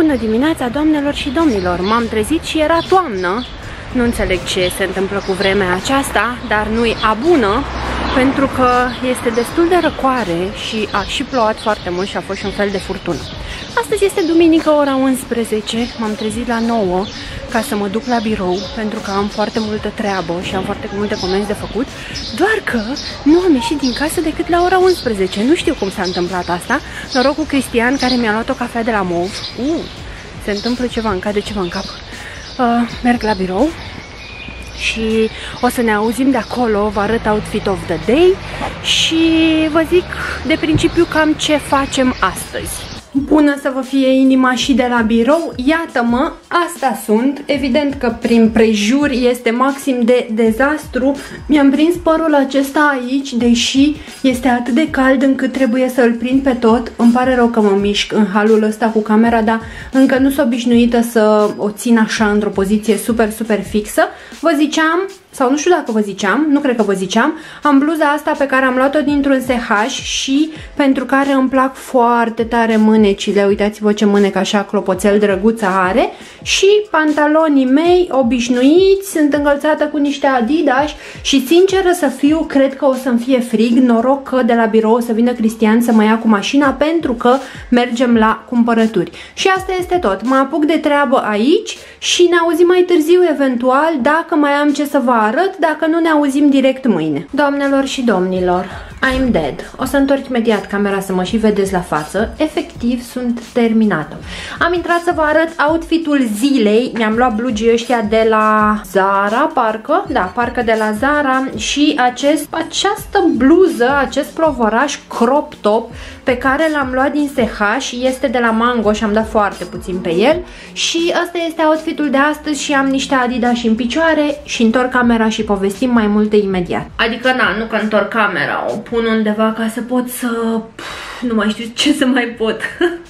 Bună dimineața, doamnelor și domnilor! M-am trezit și era toamnă. Nu înțeleg ce se întâmplă cu vremea aceasta, dar nu-i abună, pentru că este destul de răcoare și a și plouat foarte mult și a fost și un fel de furtună. Astăzi este duminică, ora 11, m-am trezit la 9 ca să mă duc la birou, pentru că am foarte multă treabă și am foarte multe comenzi de făcut, doar că nu am ieșit din casă decât la ora 11. Nu știu cum s-a întâmplat asta. Noroc cu Cristian, care mi-a luat o cafea de la MOV. Se întâmplă ceva, îmi cade ceva în cap. Merg la birou și o să ne auzim de acolo, vă arăt outfit of the day și vă zic de principiu cam ce facem astăzi. Bună să vă fie inima și de la birou, iată-mă, asta sunt. Evident că prin prejur este maxim de dezastru. Mi-am prins părul acesta aici, deși este atât de cald încât trebuie să îl prind pe tot. Îmi pare rău că mă mișc în halul ăsta cu camera, dar încă nu sunt obișnuită să o țin așa într-o poziție super, super fixă. Vă ziceam, sau nu știu dacă vă ziceam, nu cred că vă ziceam, am bluza asta pe care am luat-o dintr-un SH și pentru care îmi plac foarte tare mânecile. Uitați-vă ce mânec așa clopoțel drăguță are. Și pantalonii mei obișnuiți, sunt încălțată cu niște Adidas și sinceră să fiu, cred că o să-mi fie frig. Noroc că de la birou o să vină Cristian să mă ia cu mașina, pentru că mergem la cumpărături. Și asta este tot. Mă apuc de treabă aici și ne auzim mai târziu eventual, dacă mai am ce să vă arăt, dacă nu ne auzim direct mâine. Doamnelor și domnilor, I'm dead. O să întorc imediat camera să mă și vedeți la față. Efectiv, sunt terminată. Am intrat să vă arăt outfitul zilei. Mi-am luat blugii ăștia de la Zara, parcă. Da, parcă de la Zara. Și această bluză, acest plovoraș crop top pe care l-am luat din SH, este de la Mango și am dat foarte puțin pe el. Și ăsta este outfitul de astăzi și am niște Adidas în picioare și întorc camera și povestim mai multe imediat. Adică, nu că întorc camera, o pun undeva ca să pot să... nu mai știu ce să mai pot.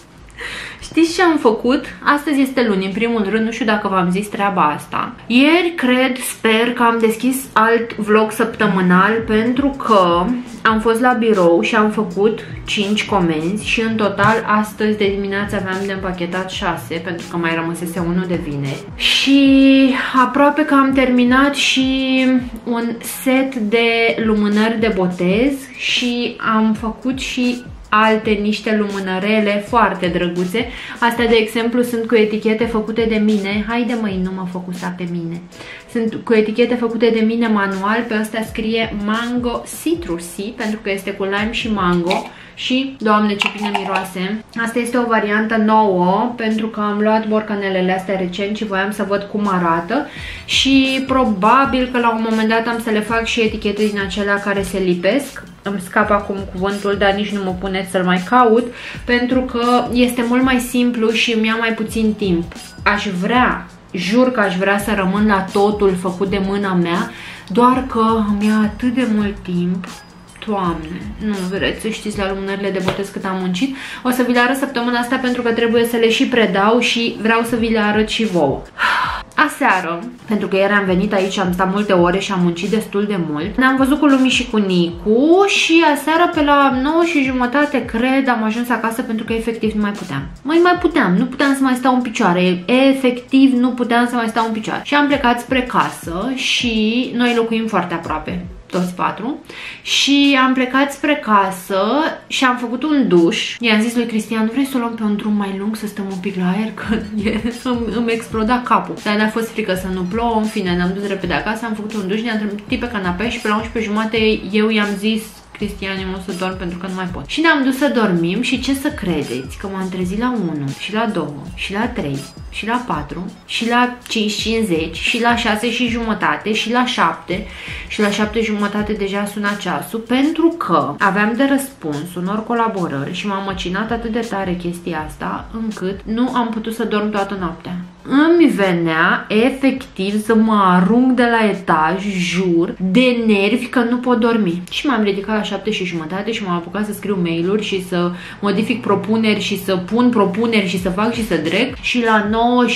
Știți ce am făcut? Astăzi este luni, în primul rând, nu știu dacă v-am zis treaba asta. Ieri, sper că am deschis alt vlog săptămânal, pentru că am fost la birou și am făcut 5 comenzi și în total astăzi de dimineață aveam de împachetat 6, pentru că mai rămăsese unul de vineri. Și aproape că am terminat și un set de lumânări de botez și am făcut și niște lumânărele foarte drăguțe. Astea, de exemplu, sunt cu etichete făcute de mine. Haide măi, nu mă focusa pe mine. Sunt cu etichete făcute de mine manual. Pe astea scrie Mango Citrusy, pentru că este cu lime și mango. Și, Doamne, ce bine miroase. Asta este o variantă nouă, pentru că am luat borcanelele astea recent și voiam să văd cum arată. Și probabil că la un moment dat am să le fac și etichete din acelea care se lipesc. Îmi scap acum cuvântul, dar nici nu mă puneți să-l mai caut, pentru că este mult mai simplu și îmi ia mai puțin timp. Jur că aș vrea să rămân la totul făcut de mâna mea, doar că îmi ia atât de mult timp. Doamne, nu vreți să știți la lumânările de botez cât am muncit. O să vi le arăt săptămâna asta, pentru că trebuie să le și predau și vreau să vi le arăt și vouă. Aseară, pentru că ieri am venit aici, am stat multe ore și am muncit destul de mult, ne-am văzut cu Lumi și cu Nicu și aseară pe la 9:30, cred, am ajuns acasă, pentru că efectiv nu mai puteam. Nu puteam să mai stau în picioare, efectiv nu puteam să mai stau în picioare. Și am plecat spre casă și noi locuim foarte aproape, toți 4, și am plecat spre casă și am făcut un duș. I-am zis lui Cristian, nu vrei să o luăm pe un drum mai lung, să stăm un pic la aer, că îmi exploda capul. Dar ne-a fost frică să nu plouă, în fine, ne-am dus repede acasă, am făcut un duș, ne-am trezit pe canapea și pe la 11:30 eu i-am zis, Cristian, eu nu o să dorm pentru că nu mai pot. Și ne-am dus să dormim și ce să credeți? Că m-am trezit la 1 și la 2 și la 3 și la 4 și la 5:50 și la 6:30 și la 7 și la 7:30 deja suna ceasul, pentru că aveam de răspuns unor colaborări și m-am măcinat atât de tare chestia asta încât nu am putut să dorm toată noaptea. îmi venea efectiv să mă arunc de la etaj, jur, de nervi că nu pot dormi. Și m-am ridicat la 7:30 și m-am apucat să scriu mail-uri și să modific propuneri și să pun propuneri și să fac și să dreg. Și la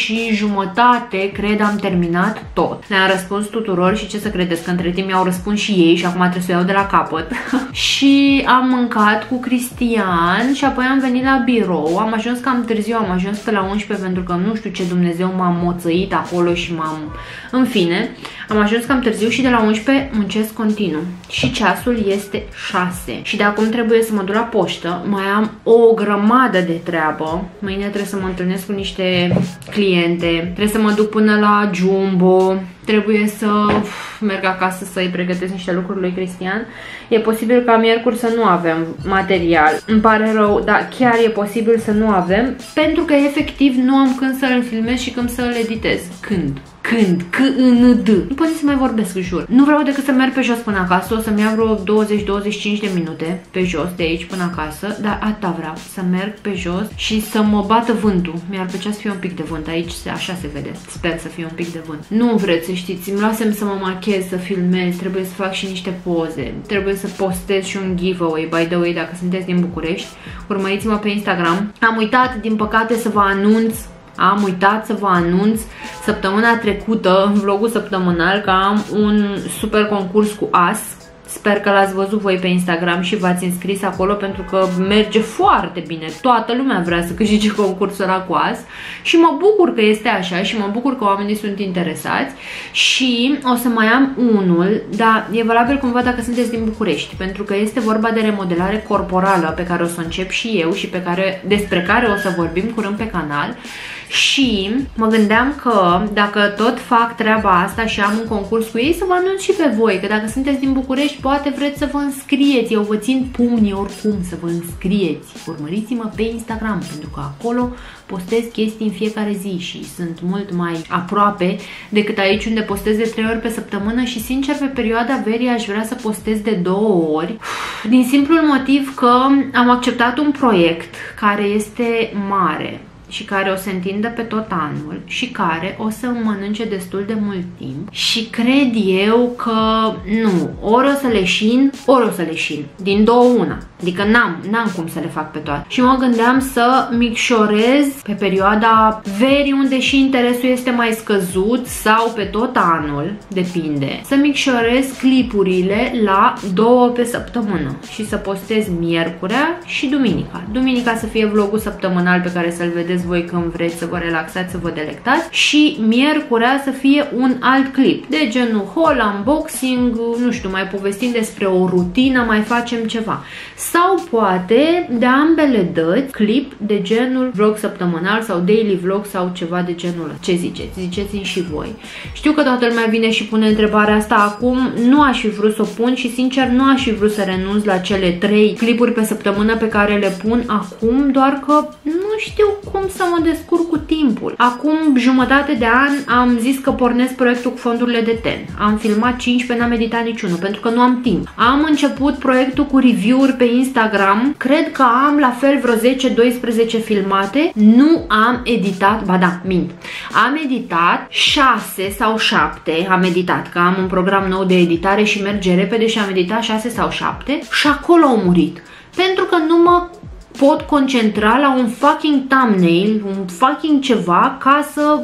9:30, cred, am terminat tot. Le-am răspuns tuturor și ce să credeți, că între timp mi-au răspuns și ei și acum trebuie să o iau de la capăt. Și am mâncat cu Cristian și apoi am venit la birou. Am ajuns cam târziu, am ajuns pe la 11 pentru că nu știu ce Dumnezeu m-a moțăit acolo și m-am... În fine, am ajuns cam târziu și de la 11 muncesc continuu. Și ceasul este 6. Și de acum trebuie să mă duc la poștă. Mai am o grămadă de treabă. Mâine trebuie să mă întâlnesc cu niște cliente. Trebuie să mă duc până la Jumbo. Trebuie să merg acasă să-i pregătesc niște lucruri lui Cristian. E posibil ca miercuri să nu avem material. Îmi pare rău, dar chiar e posibil să nu avem, pentru că efectiv nu am când să-l filmez și când să-l editez. Când? Nu pot să mai vorbesc, jur. Nu vreau decât să merg pe jos până acasă. O să-mi ia vreo 20-25 de minute pe jos, de aici până acasă. Dar atâta vreau, să merg pe jos și să mă bată vântul. Mi-ar plăcea să fie un pic de vânt. Aici așa se vede. Sper să fie un pic de vânt. Nu vreți să știți, îmi luasem să mă machez, să filmez. Trebuie să fac și niște poze. Trebuie să postez și un giveaway. By the way, dacă sunteți din București, urmăriți-mă pe Instagram. Am uitat, din păcate, să vă anunț. Am uitat să vă anunț săptămâna trecută, în vlogul săptămânal, că am un super concurs cu As. Sper că l-ați văzut voi pe Instagram și v-ați înscris acolo pentru că merge foarte bine. Toată lumea vrea să câștige concursul ăla cu As și mă bucur că este așa și mă bucur că oamenii sunt interesați. Și o să mai am unul, dar e valabil cumva dacă sunteți din București, pentru că este vorba de remodelare corporală pe care o să încep și eu și despre care o să vorbim curând pe canal. Și mă gândeam că dacă tot fac treaba asta și am un concurs cu ei, să vă anunț și pe voi, că dacă sunteți din București, poate vreți să vă înscrieți. Eu vă țin pumnii oricum să vă înscrieți. Urmăriți-mă pe Instagram, pentru că acolo postez chestii în fiecare zi și sunt mult mai aproape decât aici, unde postez de 3 ori pe săptămână și, sincer, pe perioada verii aș vrea să postez de 2 ori. Din simplul motiv că am acceptat un proiect care este mare și care o să întindă pe tot anul și care o să mănânce destul de mult timp și cred eu că nu, ori o să leșin, ori o să leșin, din două una, adică n-am cum să le fac pe toate. Și mă gândeam să micșorez pe perioada verii, unde și interesul este mai scăzut, sau pe tot anul, depinde, să micșorez clipurile la 2 pe săptămână și să postez miercurea și duminica. Duminica să fie vlogul săptămânal pe care să-l vedeți voi când vreți să vă relaxați, să vă delectați, și miercurea să fie un alt clip de genul haul, unboxing, nu știu, mai povestim despre o rutină, mai facem ceva. Sau poate de ambele dăți clip de genul vlog săptămânal sau daily vlog sau ceva de genul ăla. Ce ziceți? Ziceți-mi și voi. Știu că toată lumea vine și pune întrebarea asta acum, nu aș fi vrut să o pun și, sincer, nu aș fi vrut să renunț la cele 3 clipuri pe săptămână pe care le pun acum, doar că nu știu cum să mă descurc cu timpul. Acum jumătate de an am zis că pornesc proiectul cu fondurile de ten. Am filmat 15, n-am editat niciunul pentru că nu am timp. Am început proiectul cu review-uri pe Instagram. Cred că am la fel vreo 10-12 filmate. Nu am editat, ba da, mint. Am editat 6 sau 7. Am editat, că am un program nou de editare și merge repede, și am editat 6 sau 7 și acolo au murit. Pentru că nu mă pot concentra la un fucking thumbnail, un fucking ceva, ca să...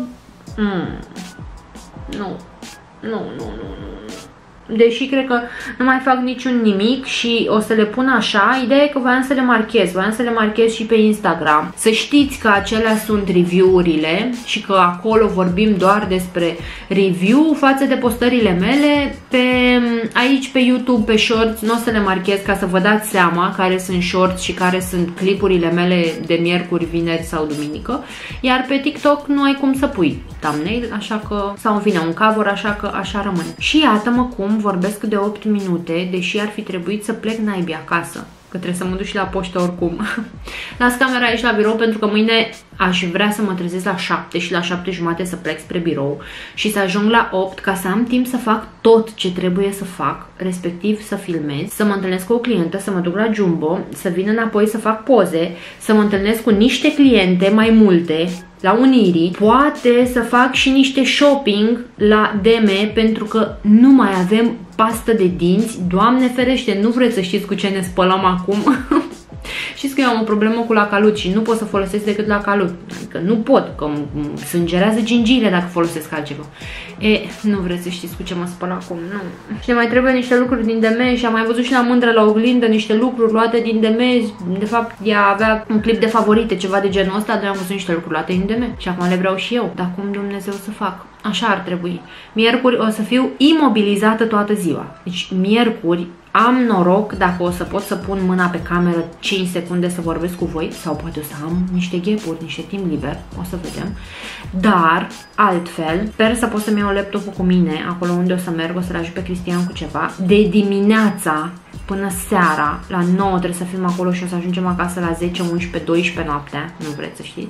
Nu. Deși cred că nu mai fac niciun nimic și o să le pun așa. Ideea e că voiam să le marchez și pe Instagram. Să știți că acelea sunt review-urile și că acolo vorbim doar despre review față de postările mele. Aici pe YouTube, pe Shorts, nu o să le marchez, ca să vă dați seama care sunt Shorts și care sunt clipurile mele de miercuri, vineri sau duminică. Iar pe TikTok nu ai cum să pui thumbnail, așa că, sau în fine un cover, așa că așa rămâne. Și iată-mă cum vorbesc de 8 minute, deși ar fi trebuit să plec naibii acasă, că trebuie să mă duc și la poștă oricum. Las camera aici la birou pentru că mâine aș vrea să mă trezesc la 7 și la 7:30 să plec spre birou și să ajung la 8 ca să am timp să fac tot ce trebuie să fac, respectiv să filmez, să mă întâlnesc cu o clientă, să mă duc la Jumbo, să vin înapoi să fac poze, să mă întâlnesc cu niște cliente mai multe, la Unirii, poate să fac și niște shopping la DM, pentru că nu mai avem pastă de dinți. Doamne ferește, nu vreți să știți cu ce ne spălăm acum? Știți că eu am o problemă cu Lacalut și nu pot să folosesc decât Lacalut. Adică nu pot, că sângerează gingiile dacă folosesc altceva. Nu vreți să știți cu ce mă spăl acum, nu. Și ne mai trebuie niște lucruri din DM și am mai văzut și la Mândră la oglindă niște lucruri luate din DM. De fapt, ea avea un clip de favorite, ceva de genul ăsta, dar am văzut niște lucruri luate din DM. Și acum le vreau și eu. Dar cum Dumnezeu să fac? Așa ar trebui. Miercuri o să fiu imobilizată toată ziua. Deci miercuri am noroc dacă o să pot să pun mâna pe cameră 5 secunde să vorbesc cu voi, sau poate o să am niște ghepuri, niște timp liber, o să vedem. Dar, altfel, sper să pot să-mi iau laptopul cu mine, acolo unde o să merg, o să-l ajut pe Cristian cu ceva. De dimineața până seara, la 9 trebuie să fim acolo și o să ajungem acasă la 10, 11, 12 noaptea, nu vreți să știți.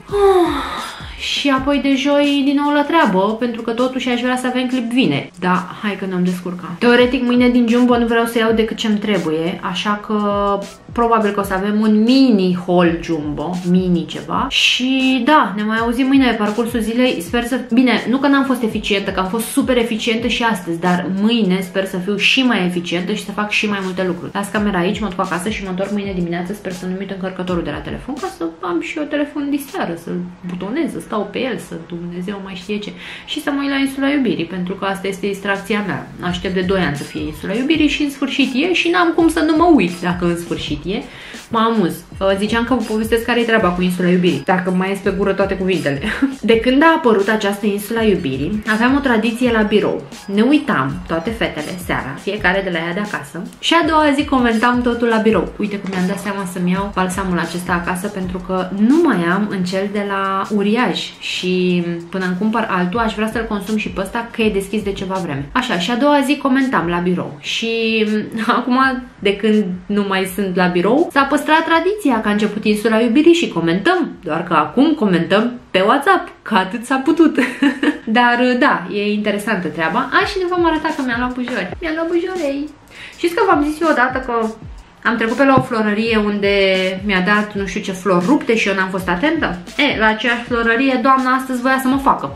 Și apoi de joi din nou la treabă, pentru că totuși aș vrea să avem clip vineri. Da, hai că ne-am descurcat. Teoretic mâine din Jumbo nu vreau să iau decât ce-mi trebuie, așa că probabil că o să avem un mini haul Jumbo, mini ceva. Și da, ne mai auzim mâine pe parcursul zilei. Sper să... Bine, nu că n-am fost eficientă, că am fost super eficientă și astăzi, dar mâine sper să fiu și mai eficientă și să fac și mai multe lucruri. Las camera aici, mă duc acasă și mă întorc mâine dimineață. Sper să nu uit încărcătorul de la telefon, ca să am și eu telefon de seară, să-l butonez, să stau pe el, să Dumnezeu mai știe ce. Și să mă uit la Insula Iubirii, pentru că asta este distracția mea. Aștept de 2 ani să fie Insula Iubirii și în sfârșit e și n-am cum să nu mă uit dacă în sfârșit e. Mă amuz. Ziceam că vă povestesc care e treaba cu Insula Iubirii, dacă mai ies pe gură toate cuvintele. De când a apărut această Insula Iubirii, aveam o tradiție la birou. Ne uitam, toate fetele, seara, fiecare de la ea de acasă, și a doua zi comentam totul la birou. Uite cum mi-am dat seama să-mi iau balsamul acesta acasă, pentru că nu mai am în cel de la Uriaj și până îmi cumpăr altul, aș vrea să-l consum și pe ăsta, că e deschis de ceva vreme. Așa, și a doua zi comentam la birou. Și acum, de când nu mai sunt la birou, s-a păstrat tradiția că a început Insula Iubirii și comentăm, doar că acum comentăm pe WhatsApp, că atât s-a putut. Dar da, e interesantă treaba. Și ne vom arăta că mi-am luat bujori. Mi-am luat bujorei. Știți că v-am zis eu odată că am trecut pe la o florărie unde mi-a dat nu știu ce flori rupte și eu n-am fost atentă? La aceeași florărie doamna astăzi voia să mă facă.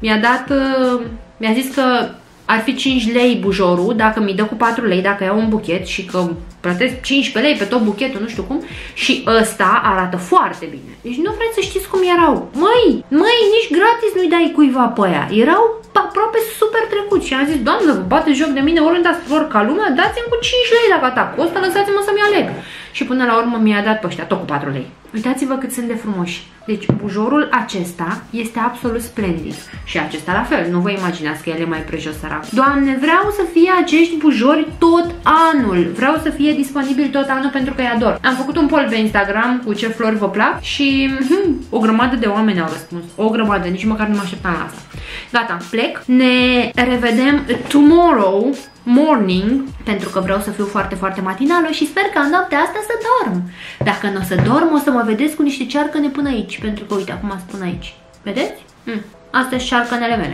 Mi-a zis că ar fi 5 lei bujorul dacă mi dă cu 4 lei dacă iau un buchet și că plătesc 15 lei pe tot buchetul, nu știu cum, și ăsta arată foarte bine. Deci nu vreți să știți cum erau. Măi, nici gratis nu-i dai cuiva pe aia. Erau aproape super trecuți și am zis, doamnă, vă bate joc de mine, oriunde dați flori ca lumea, dați-mi cu 5 lei la gata, costă, lăsați-mă să-mi aleg. Și până la urmă mi-a dat pe ăștia tot cu 4 lei. Uitați-vă cât sunt de frumoși. Deci bujorul acesta este absolut splendid. Și acesta la fel, nu vă imaginați că el e mai prejos sărac. Doamne, vreau să fie acești bujori tot anul. Vreau să fie disponibil tot anul pentru că îi ador. Am făcut un poll pe Instagram cu ce flori vă plac și o grămadă de oameni au răspuns. O grămadă, nici măcar nu mă așteptam la asta. Gata, plec. Ne revedem tomorrow morning, pentru că vreau să fiu foarte, foarte matinală și sper că în noaptea asta să dorm. Dacă nu o să dorm, o să mă vedeți cu niște cearcăne până aici, pentru că uite, acum spun aici. Vedeți? Astea sunt cearcănele mele.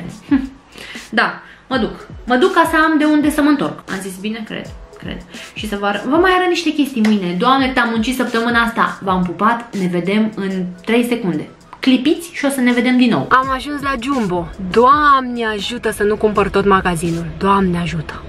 Da, mă duc ca să am de unde să mă întorc. Am zis bine? Cred. Și să vă mai arăt niște chestii mâine. Doamne, cât am muncit săptămâna asta. V-am pupat, ne vedem în 3 secunde. Clipiți și o să ne vedem din nou. Am ajuns la Jumbo. Doamne ajută să nu cumpăr tot magazinul. Doamne ajută.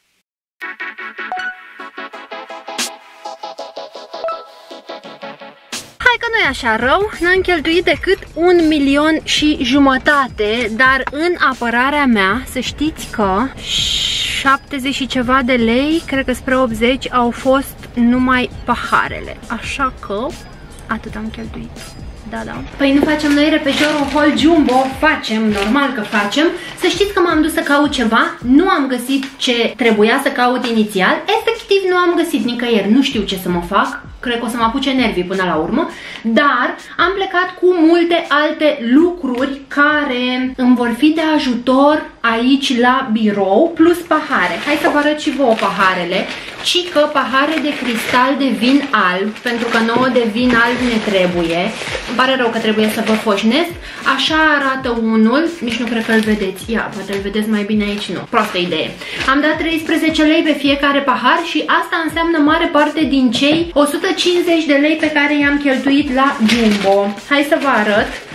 Hai că nu e așa rău, n-am cheltuit decât 1,5 milion, dar în apărarea mea să știți că 70 și ceva de lei, cred că spre 80, au fost numai paharele. Așa că atât am cheltuit. Da. Păi nu facem noi repejor un haul Jumbo? Facem, normal că facem. Să știți că m-am dus să caut ceva, nu am găsit ce trebuia să caut inițial, efectiv nu am găsit nicăieri, nu știu ce să mă fac, cred că o să mă apuce nervii până la urmă, dar am plecat cu multe alte lucruri care îmi vor fi de ajutor aici la birou, plus pahare. Hai să vă arăt și vouă paharele, ci că pahare de cristal de vin alb, pentru că nouă de vin alb ne trebuie. Îmi pare rău că trebuie să vă foșnesc. Așa arată unul, nici nu cred că îl vedeți. Ia, poate îl vedeți mai bine aici, nu. Proastă idee. Am dat 13 lei pe fiecare pahar și asta înseamnă mare parte din cei 150 de lei pe care i-am cheltuit la Jumbo. Hai să vă arăt.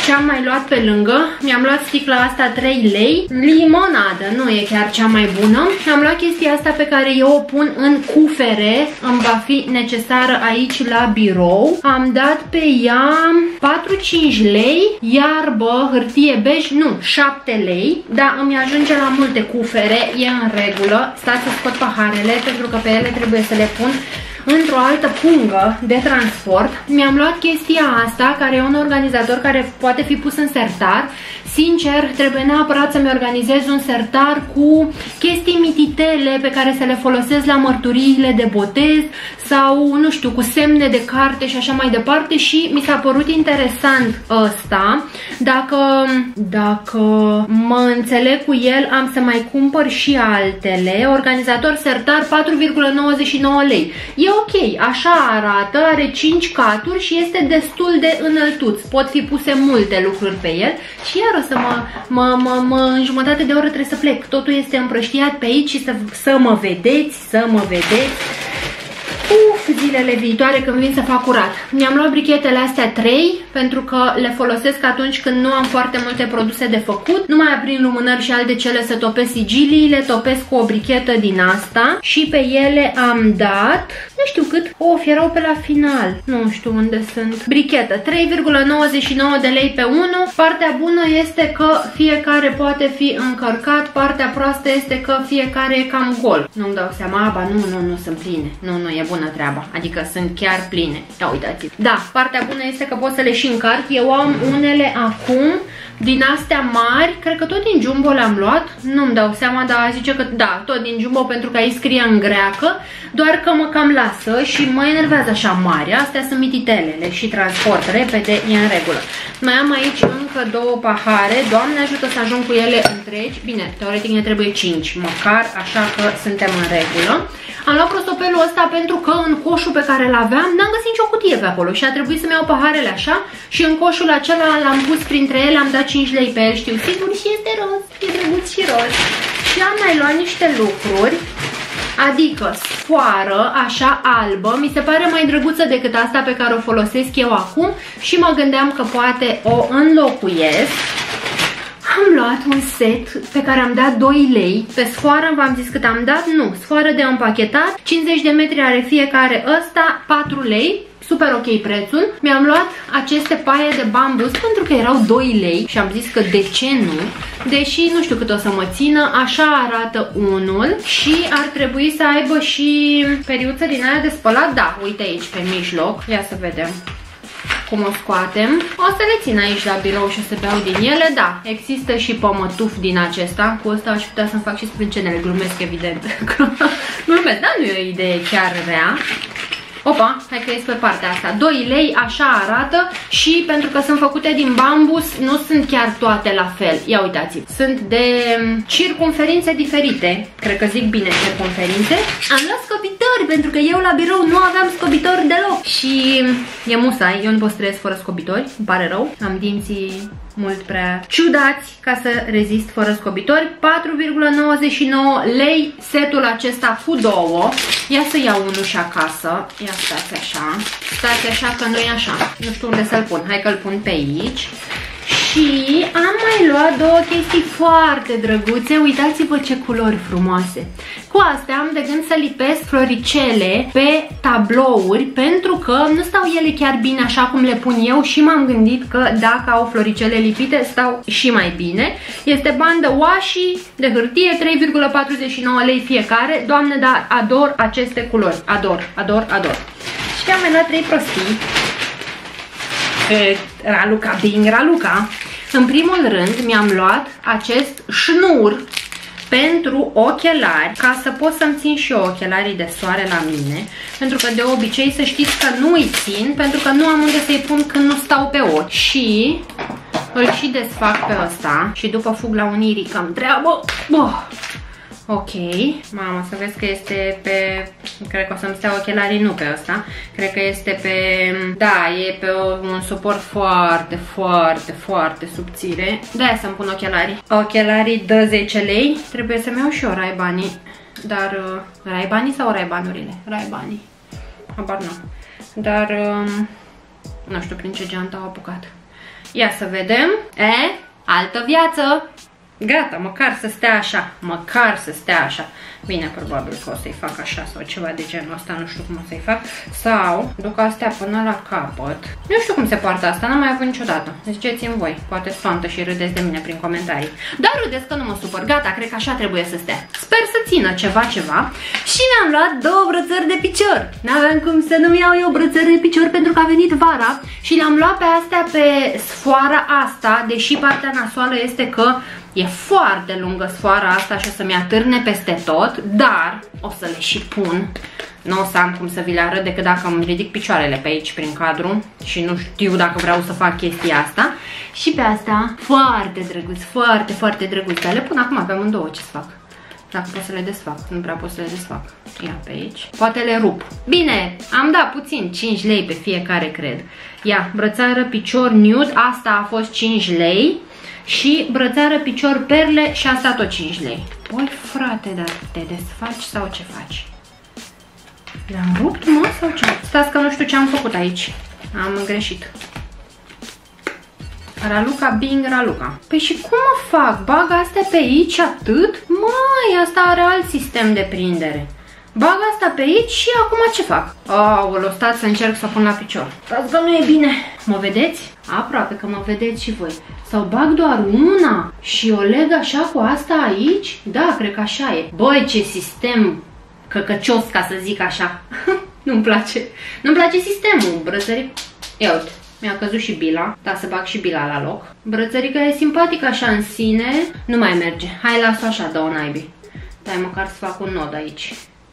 Ce am mai luat pe lângă? Mi-am luat sticla asta 3 lei. Limonadă, nu e chiar cea mai bună. Am luat chestia asta pe care eu o pun în cufere. Îmi va fi necesară aici la birou. Am dat pe ea 4-5 lei. Iarbă, hârtie bej, nu, 7 lei. Da, îmi ajunge la multe cufere, e în regulă. Stați să scot paharele pentru că pe ele trebuie să le pun într-o altă pungă de transport. Mi-am luat chestia asta, care e un organizator care poate fi pus în sertar. Sincer, trebuie neapărat să-mi organizez un sertar cu chestii mititele pe care să le folosesc la mărturiile de botez sau, nu știu, cu semne de carte și așa mai departe. Și mi s-a părut interesant ăsta. Dacă mă înțeleg cu el, am să mai cumpăr și altele. Organizator sertar 4,99 lei. E ok, așa arată, are 5 caturi și este destul de înăltuț. Pot fi puse multe lucruri pe el și iar o să în jumătate de oră trebuie să plec. Totul este împrăștiat pe aici și să mă vedeți, zilele viitoare când vin să fac curat. Mi-am luat brichetele astea 3 pentru că le folosesc atunci când nu am foarte multe produse de făcut. Nu mai aprind lumânări și alte cele să topesc sigilii, le topesc cu o brichetă din asta și pe ele am dat, nu știu cât, erau pe la final, nu știu unde sunt. Brichetă, 3,99 de lei pe 1. Partea bună este că fiecare poate fi încărcat, partea proastă este că fiecare e cam gol. Nu-mi dau seama, nu sunt pline, nu e bună treaba. Adică sunt chiar pline. Ia uitați. Da, partea bună este că pot să le și încarc. Eu am unele acum din astea mari, cred că tot din Jumbo le-am luat. Nu-mi dau seama, dar zice că da, tot din Jumbo pentru că aici scrie în greacă. Doar că mă cam lasă și mă enervează așa mari. Astea sunt mititelele și transport repede, e în regulă. Mai am aici încă 2 pahare. Doamne ajută să ajung cu ele întregi. Bine, teoretic ne trebuie 5 măcar, așa că suntem în regulă. Am luat prostopelul ăsta pentru că în coșul pe care îl aveam n-am găsit nicio cutie pe acolo și a trebuit să-mi iau paharele așa și în coșul acela l-am pus printre ele, am dat 5 lei pe el, știu sigur, și este roz, e drăguț și roz. Și am mai luat niște lucruri, adică sfoară așa albă, mi se pare mai drăguță decât asta pe care o folosesc eu acum și mă gândeam că poate o înlocuiesc. Am luat un set pe care am dat 2 lei. Pe sfoară v-am zis cât am dat? Nu, sfoară de împachetat. 50 de metri are fiecare ăsta, 4 lei. Super ok prețul. Mi-am luat aceste paie de bambus pentru că erau 2 lei și am zis că de ce nu? Deși nu știu cât o să mă țină, așa arată unul și ar trebui să aibă și periuță din aia de spălat. Da, uite aici pe mijloc. Ia să vedem cum o scoatem. O să le țin aici la birou și o să beau din ele. Da, există și pămătuf din acesta. Cu ăsta aș putea să-mi fac și sprâncenele. Glumesc, evident. Glumesc, dar nu e o idee chiar rea. Opa, hai că este pe partea asta. 2 lei, așa arată și pentru că sunt făcute din bambus, nu sunt chiar toate la fel. Ia uitați, sunt de circumferințe diferite. Cred că zic bine circumferințe. Am luat scobitori pentru că eu la birou nu aveam scobitori deloc. Și e musai, eu nu pot să trăiesc fără scobitori, îmi pare rău. Am dinții mult prea ciudați ca să rezist fără scobitori. 4,99 lei setul acesta cu 2. Ia să iau unul și acasă. Ia stați așa. Stați așa că nu e așa. Nu știu unde să-l pun. Hai că-l pun pe aici. Și am mai luat 2 chestii foarte drăguțe. Uitați-vă ce culori frumoase. Cu astea am de gând să lipesc floricele pe tablouri pentru că nu stau ele chiar bine așa cum le pun eu și m-am gândit că dacă au floricele lipite stau și mai bine. Este bandă washi de hârtie, 3,49 lei fiecare. Doamne, dar ador aceste culori. Ador, ador, ador. Și am mai luat 3 prostii. Raluca, bing Raluca. În primul rând mi-am luat acest șnur pentru ochelari, ca să pot să-mi țin și eu ochelarii de soare la mine, pentru că de obicei să știți că nu îi țin, pentru că nu am unde să-i pun când nu stau pe ochi. Și îl și desfac pe ăsta și după fug la Unirii că-mi treabă. Ok, mamă, să vezi că este pe, cred că o să-mi stea ochelarii, nu pe ăsta, cred că este pe, da, e pe un suport foarte, foarte, foarte subțire. De-aia să-mi pun ochelarii. Ochelarii de 10 lei, trebuie să-mi iau și eu Ray-Banii, dar, Ray-Banii sau Ray-Banurile? Ray-Banii, habar nu, dar, nu știu prin ce geantă au apucat. Ia să vedem. Altă viață. Gata, măcar să stea așa. Măcar să stea așa. Bine, probabil că o să-i fac așa sau ceva de genul ăsta, nu știu cum o să-i fac. Sau duc astea până la capăt. Nu știu cum se poartă asta, n-am mai avut niciodată. Ziceți-mi voi, poate stontă și râdeți de mine prin comentarii. Dar râdeți că nu mă supăr, gata, cred că așa trebuie să stea. Sper să țină ceva. Și mi-am luat 2 brățări de picior. N-aveam cum să nu-mi iau eu brățări de picior pentru că a venit vara. Și le-am luat pe astea pe sfoara asta, deși partea nasoală este că e foarte lungă sfoara asta și o să-mi atârne peste tot, dar o să le și pun. Nu o să am cum să vi le arăt decât dacă îmi ridic picioarele pe aici prin cadru și nu știu dacă vreau să fac chestia asta. Și pe asta, foarte drăguț, foarte, foarte drăguț. Dar le pun acum pe amândouă, ce să fac? Dacă pot să le desfac, nu prea pot să le desfac. Ia pe aici, poate le rup. Bine, am dat puțin, 5 lei pe fiecare, cred. Ia, brățară picior nude, asta a fost 5 lei. Și brățară picior perle și asta tot 5 lei. Păi frate, dar te desfaci sau ce faci? Le-am rupt, mă, sau ce? Stați că nu știu ce am făcut aici. Am greșit. Raluca, bing, Raluca. Păi și cum mă fac? Bag astea pe aici atât? Mai, asta are alt sistem de prindere. Bag asta pe aici și acum ce fac? Aoleu, stați să încerc să o pun la picior. Stați că nu e bine. Mă vedeți? Aproape că mă vedeți și voi. Sau bag doar una și o leg așa cu asta aici? Da, cred că așa e. Băi, ce sistem căcăcios, ca să zic așa. Nu-mi place. Nu-mi place sistemul. Brățării. Ia uite. Mi-a căzut și bila. Da, să bag și bila la loc. Brățărica e simpatică așa în sine. Nu mai merge. Hai, las-o așa, dă-o naibii. Dai măcar să fac un nod aici.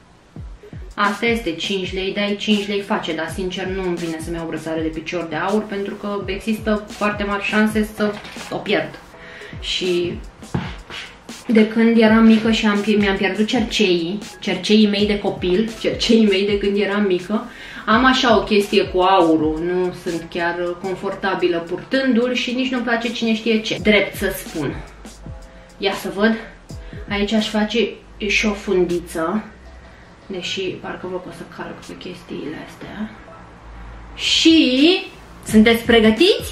Asta este 5 lei, dai 5 lei face, dar sincer nu îmi vine să-mi iau brățare de picior de aur pentru că există foarte mari șanse să o pierd. Și de când eram mică și mi-am pierdut cerceii mei de copil, cerceii mei de când eram mică, am așa o chestie cu aurul, nu sunt chiar confortabilă purtându-l și nici nu-mi place cine știe ce. Drept să spun. Ia să văd, aici aș face și o fundiță. Deși parcă văd că o să carc pe chestiile astea. Și sunteți pregătiți?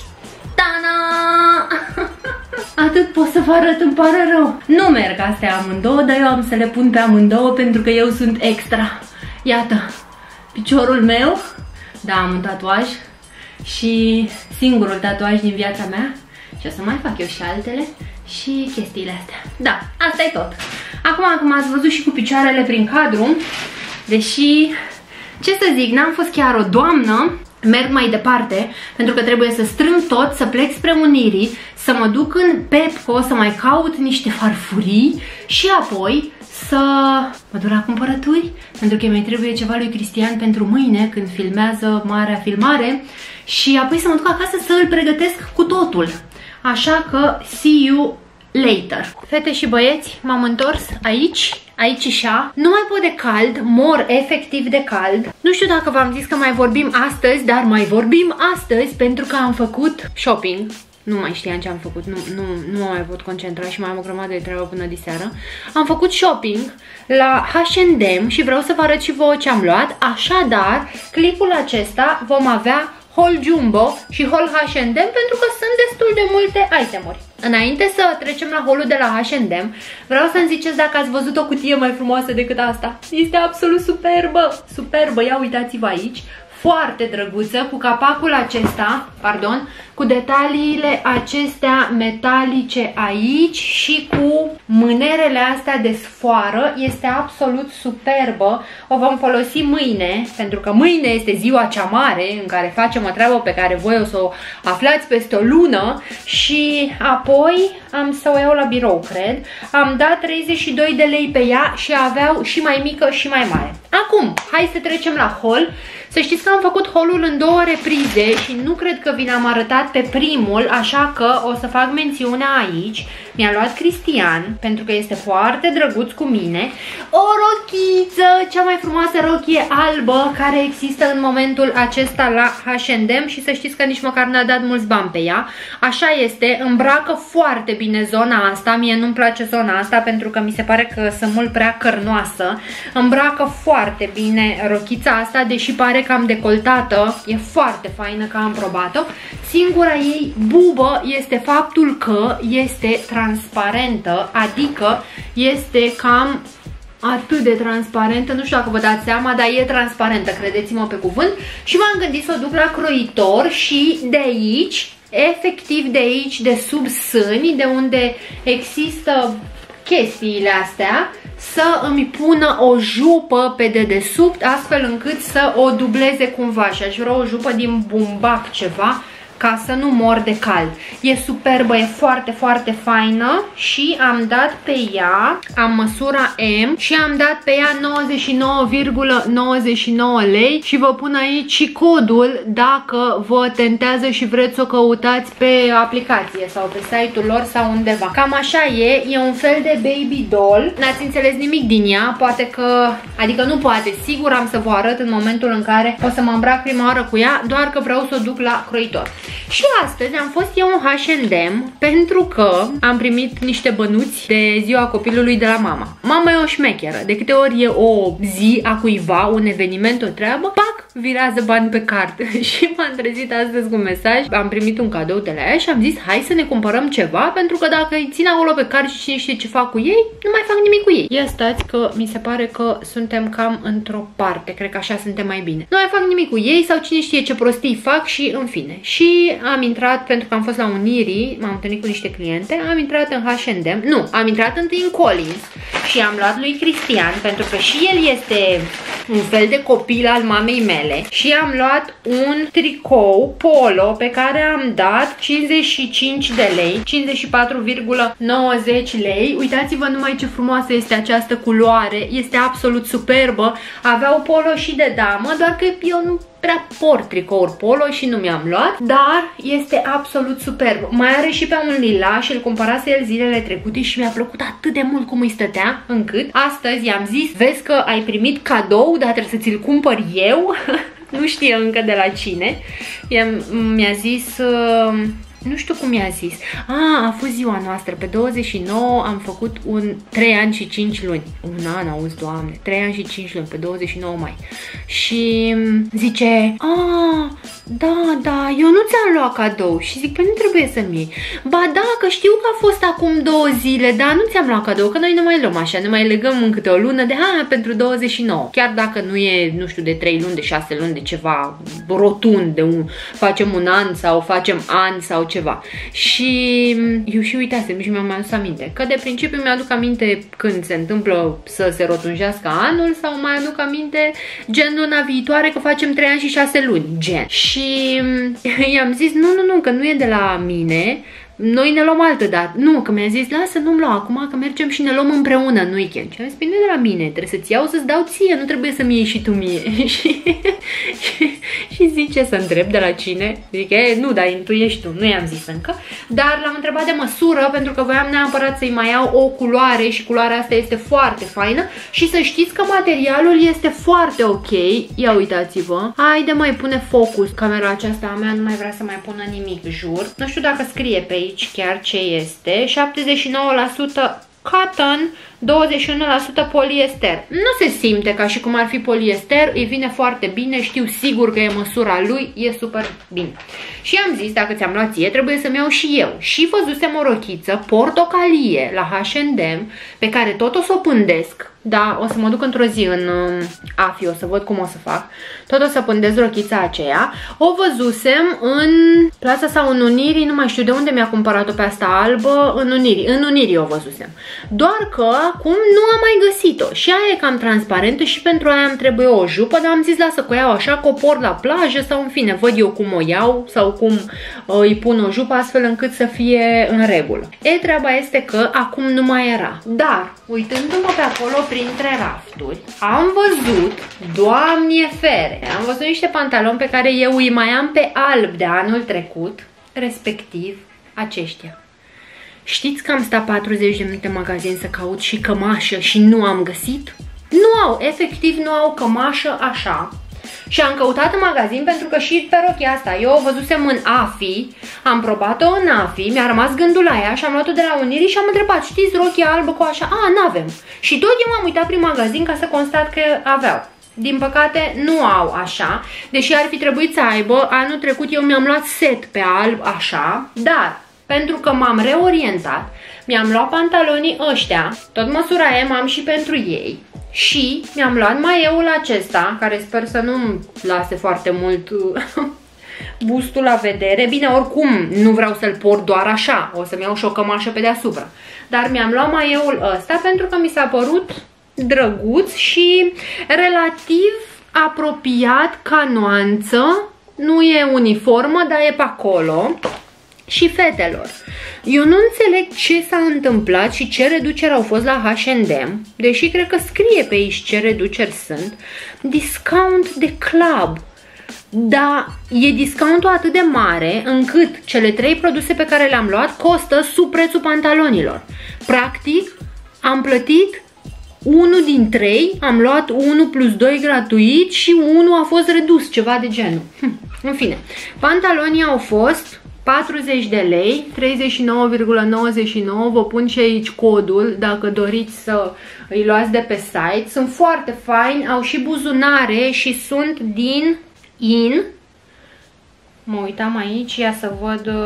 Ta-da! Atât pot să vă arăt, îmi pare rău. Nu merg astea amândouă, dar eu am să le pun pe amândouă pentru că eu sunt extra. Iată, piciorul meu. Da, am un tatuaj. Și singurul tatuaj din viața mea. Și o să mai fac eu și altele. Și chestiile astea. Da, asta e tot. Acum, cum ați văzut și cu picioarele prin cadru, deși, ce să zic, n-am fost chiar o doamnă, merg mai departe, pentru că trebuie să strâng tot, să plec spre Unirii, să mă duc în Pepco, să mai caut niște farfurii și apoi să mă duc la cumpărături, pentru că mai trebuie ceva lui Cristian pentru mâine, când filmează marea filmare, și apoi să mă duc acasă să îl pregătesc cu totul. Așa că, see you later. Fete și băieți, m-am întors aici așa. Nu mai pot de cald, mor efectiv de cald. Nu știu dacă v-am zis că mai vorbim astăzi, dar mai vorbim astăzi pentru că am făcut shopping. Nu mai știam ce am făcut, nu m-am mai putut concentra și mai am o grămadă de treabă până diseară. Am făcut shopping la H&M și vreau să vă arăt și vouă ce am luat. Așadar, clipul acesta vom avea haul jumbo și haul H&M pentru că sunt destul de multe itemuri. Înainte să trecem la haulul de la H&M, vreau să-mi ziceți dacă ați văzut o cutie mai frumoasă decât asta. Este absolut superbă, superbă, ia uitați-vă aici. Foarte drăguță, cu capacul acesta, pardon, cu detaliile acestea metalice aici și cu mânerele astea de sfoară. Este absolut superbă. O vom folosi mâine, pentru că mâine este ziua cea mare în care facem o treabă pe care voi o să o aflați peste o lună și apoi am să o iau la birou, cred. Am dat 32 de lei pe ea și aveau și mai mică și mai mare. Acum, hai să trecem la haul. Să știți că am făcut haul în 2 reprize și nu cred că vi l-am arătat pe primul, așa că o să fac mențiunea aici. Mi-a luat Cristian, pentru că este foarte drăguț cu mine, o rochiță, cea mai frumoasă rochie albă care există în momentul acesta la H&M și să știți că nici măcar n-a dat mulți bani pe ea. Așa este, îmbracă foarte bine zona asta, mie nu-mi place zona asta pentru că mi se pare că sunt mult prea cărnoasă. Îmbracă foarte bine rochița asta, deși pare cam decoltată, e foarte faină că am probat-o. Singura ei bubă este faptul că este transparentă, adică este cam atât de transparentă, nu știu dacă vă dați seama, dar e transparentă, credeți-mă pe cuvânt. Și m-am gândit să o duc la croitor și de aici, efectiv de aici, de sub sâni, de unde există chestiile astea, să îmi pună o jupă pe dedesubt, astfel încât să o dubleze cumva. Și aș vrea o jupă din bumbac ceva, ca să nu mor de cald. E superbă, e foarte, foarte faină și am dat pe ea, am măsura M și am dat pe ea 99,99 lei și vă pun aici și codul dacă vă tentează și vreți să o căutați pe aplicație sau pe site-ul lor sau undeva. Cam așa e un fel de baby doll. N-ați înțeles nimic din ea, poate că, adică nu poate, sigur am să vă arăt în momentul în care o să mă îmbrac prima oară cu ea, doar că vreau să o duc la croitor. Și astăzi am fost eu în H&M pentru că am primit niște bănuți de ziua copilului de la mama. Mama e o șmecheră, de câte ori e o zi a cuiva, un eveniment, o treabă, pac, virează bani pe card. Și m-am trezit astăzi cu un mesaj, am primit un cadou de la ea și am zis hai să ne cumpărăm ceva, pentru că dacă îi țin acolo pe card și cine știe ce fac cu ei, nu mai fac nimic cu ei. Ia stați că mi se pare că suntem cam într-o parte, cred că așa suntem mai bine. Nu mai fac nimic cu ei sau cine știe ce prostii fac și în fine. Și am intrat, pentru că am fost la Unirii, m-am întâlnit cu niște cliente, am intrat în H&M, nu, am intrat întâi în Collins și am luat lui Cristian, pentru că și el este un fel de copil al mamei mele, și am luat un tricou polo pe care am dat 55 de lei, 54,90 lei. Uitați-vă numai ce frumoasă este această culoare, este absolut superbă. Avea o polo și de damă, doar că eu nu prea port tricouri polo și nu mi-am luat, dar este absolut superb. Mai are și pe un lila și îl cumpărase el zilele trecute și mi-a plăcut atât de mult cum îi stătea, încât astăzi i-am zis, vezi că ai primit cadou, dar trebuie să ți-l cumpăr eu. Nu știe încă de la cine. Mi-a zis... nu știu cum i-a zis. A fost ziua noastră. Pe 29 am făcut 3 ani și 5 luni. Un an, auzi, Doamne. 3 ani și 5 luni, pe 29 mai. Și zice, da, eu nu ți-am luat cadou. Și zic, păi nu trebuie să-mi iei. Ba da, că știu că a fost acum 2 zile, dar nu ți-am luat cadou, că noi nu mai luăm așa, ne mai legăm în câte o lună de, pentru 29. Chiar dacă nu e, nu știu, de 3 luni, de 6 luni, de ceva rotund, facem un an sau facem ani sau ceva. Și eu și uitasem și mi-am adus aminte că de principiu mi-aduc aminte când se întâmplă să se rotunjească anul, sau mai aduc aminte gen luna viitoare că facem 3 ani și 6 luni, gen. Și i-am zis nu, că nu e de la mine, noi ne luăm altă dată. Nu, că mi-a zis, lasă, nu-mi luau acum, că mergem și ne luăm împreună în weekend. Și am zis, nu e de la mine, trebuie să-ți iau să-ți dau ție, nu trebuie să-mi iei și tu mie. Și zice să întreb de la cine. Zic, nu, dar intuiești tu, nu i-am zis încă. Dar l-am întrebat de măsură, pentru că voiam neapărat să-i mai iau o culoare și culoarea asta este foarte faină. Și să știți că materialul este foarte ok. Ia uitați-vă. Haide, mai pune focus. Camera aceasta a mea nu mai vrea să mai pună nimic, jur. Nu știu dacă scrie pe aici chiar ce este. 79% cotton, 21% poliester. Nu se simte ca și cum ar fi poliester, îi vine foarte bine, știu sigur că e măsura lui, e super bine. Și am zis, dacă ți-am luat ție, trebuie să-mi iau și eu. Și văzusem o rochiță portocalie la H&M, pe care tot o să o pândesc. Da, o să mă duc într-o zi în AFI, o să văd cum o să fac. Tot o să pândez rochița aceea. O văzusem în Plaza sau în Unirii, nu mai știu de unde mi-a cumpărat-o pe asta albă, în Unirii o văzusem. Doar că acum nu am mai găsit-o. Și aia e cam transparentă și pentru aia îmi trebuie o jupă, dar am zis lasă că o iau așa, că o port la plajă sau în fine, văd eu cum o iau sau cum îi pun o jupă astfel încât să fie în regulă. Treaba este că acum nu mai era. Dar, uitându-mă pe acolo printre rafturi, am văzut, Doamne fere, am văzut niște pantaloni pe care eu îi mai am pe alb de anul trecut, respectiv aceștia. Știți că am stat 40 de minute în magazin să caut și cămașă și nu am găsit? Nu au, efectiv nu au cămașă așa. Și am căutat în magazin pentru că și pe rochia asta eu o văzusem în AFI, am probat-o în AFI, mi-a rămas gândul la ea și am luat-o de la Unirii și am întrebat, știți rochia albă cu așa? N-avem. Și tot eu m-am uitat prin magazin ca să constat că aveau. din păcate nu au așa, deși ar fi trebuit să aibă. Anul trecut eu mi-am luat set pe alb așa, dar pentru că m-am reorientat, mi-am luat pantalonii ăștia, tot măsura M am și pentru ei, și mi-am luat maieul acesta, care sper să nu lase foarte mult bustul la vedere. Bine, oricum nu vreau să-l port doar așa, o să-mi iau și o cămașă pe deasupra, dar mi-am luat maieul ăsta pentru că mi s-a părut drăguț și relativ apropiat ca nuanță. Nu e uniformă, dar e pe acolo. Și fetelor, eu nu înțeleg ce s-a întâmplat și ce reduceri au fost la H&M, deși cred că scrie pe aici ce reduceri sunt. Discount de club. Dar e discountul atât de mare încât cele 3 produse pe care le-am luat costă sub prețul pantalonilor. Practic, am plătit 1 din 3, am luat 1 plus 2 gratuit și 1 a fost redus, ceva de genul. În fine, pantalonii au fost 40 de lei, 39,99, vă pun și aici codul dacă doriți să îi luați de pe site. Sunt foarte faini, au și buzunare și sunt din In. Mă uitam aici, ia să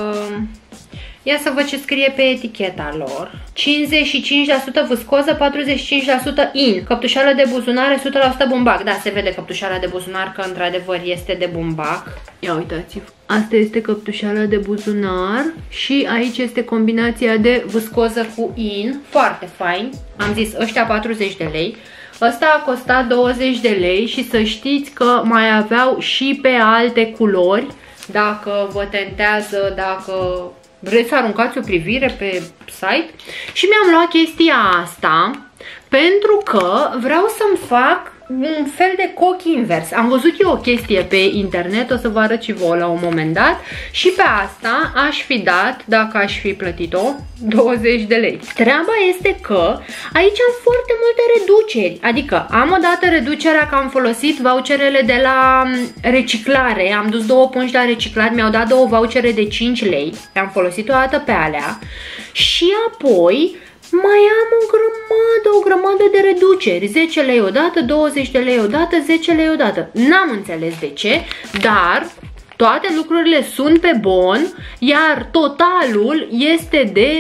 văd ce scrie pe eticheta lor. 55% viscoză, 45% in. Căptușală de buzunare, 100% bumbac. Da, se vede căptușala de buzunar că într-adevăr este de bumbac. Ia uitați-vă. Asta este căptușala de buzunar și aici este combinația de viscoză cu in. Foarte fain. Am zis, ăștia 40 de lei. Ăsta a costat 20 de lei și să știți că mai aveau și pe alte culori. Dacă vă tentează, dacă vreți să aruncați o privire pe site. Și mi-am luat chestia asta pentru că vreau să-mi fac un fel de coc invers. Am văzut eu o chestie pe internet, o să vă arăt și vouă la un moment dat, și pe asta aș fi dat, dacă aș fi plătit-o, 20 de lei. Treaba este că aici am foarte multe reduceri, adică am o dată reducerea că am folosit voucherele de la reciclare, am dus 2 pungi la reciclat, mi-au dat 2 vouchere de 5 lei, am folosit o dată pe alea și apoi mai am o grămadă de reduceri. 10 lei odată, 20 de lei odată, 10 lei odată. N-am înțeles de ce, dar toate lucrurile sunt pe bon, iar totalul este de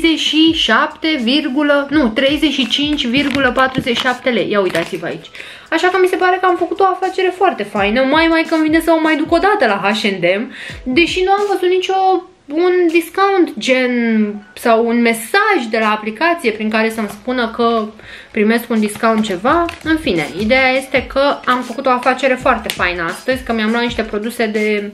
35,47 lei. Ia uitați-vă aici. Așa că mi se pare că am făcut o afacere foarte faină, mai când vine să o mai duc o dată la H&M, deși nu am văzut un discount gen sau un mesaj de la aplicație prin care să-mi spună că primesc un discount ceva. În fine, ideea este că am făcut o afacere foarte faină astăzi, că mi-am luat niște produse de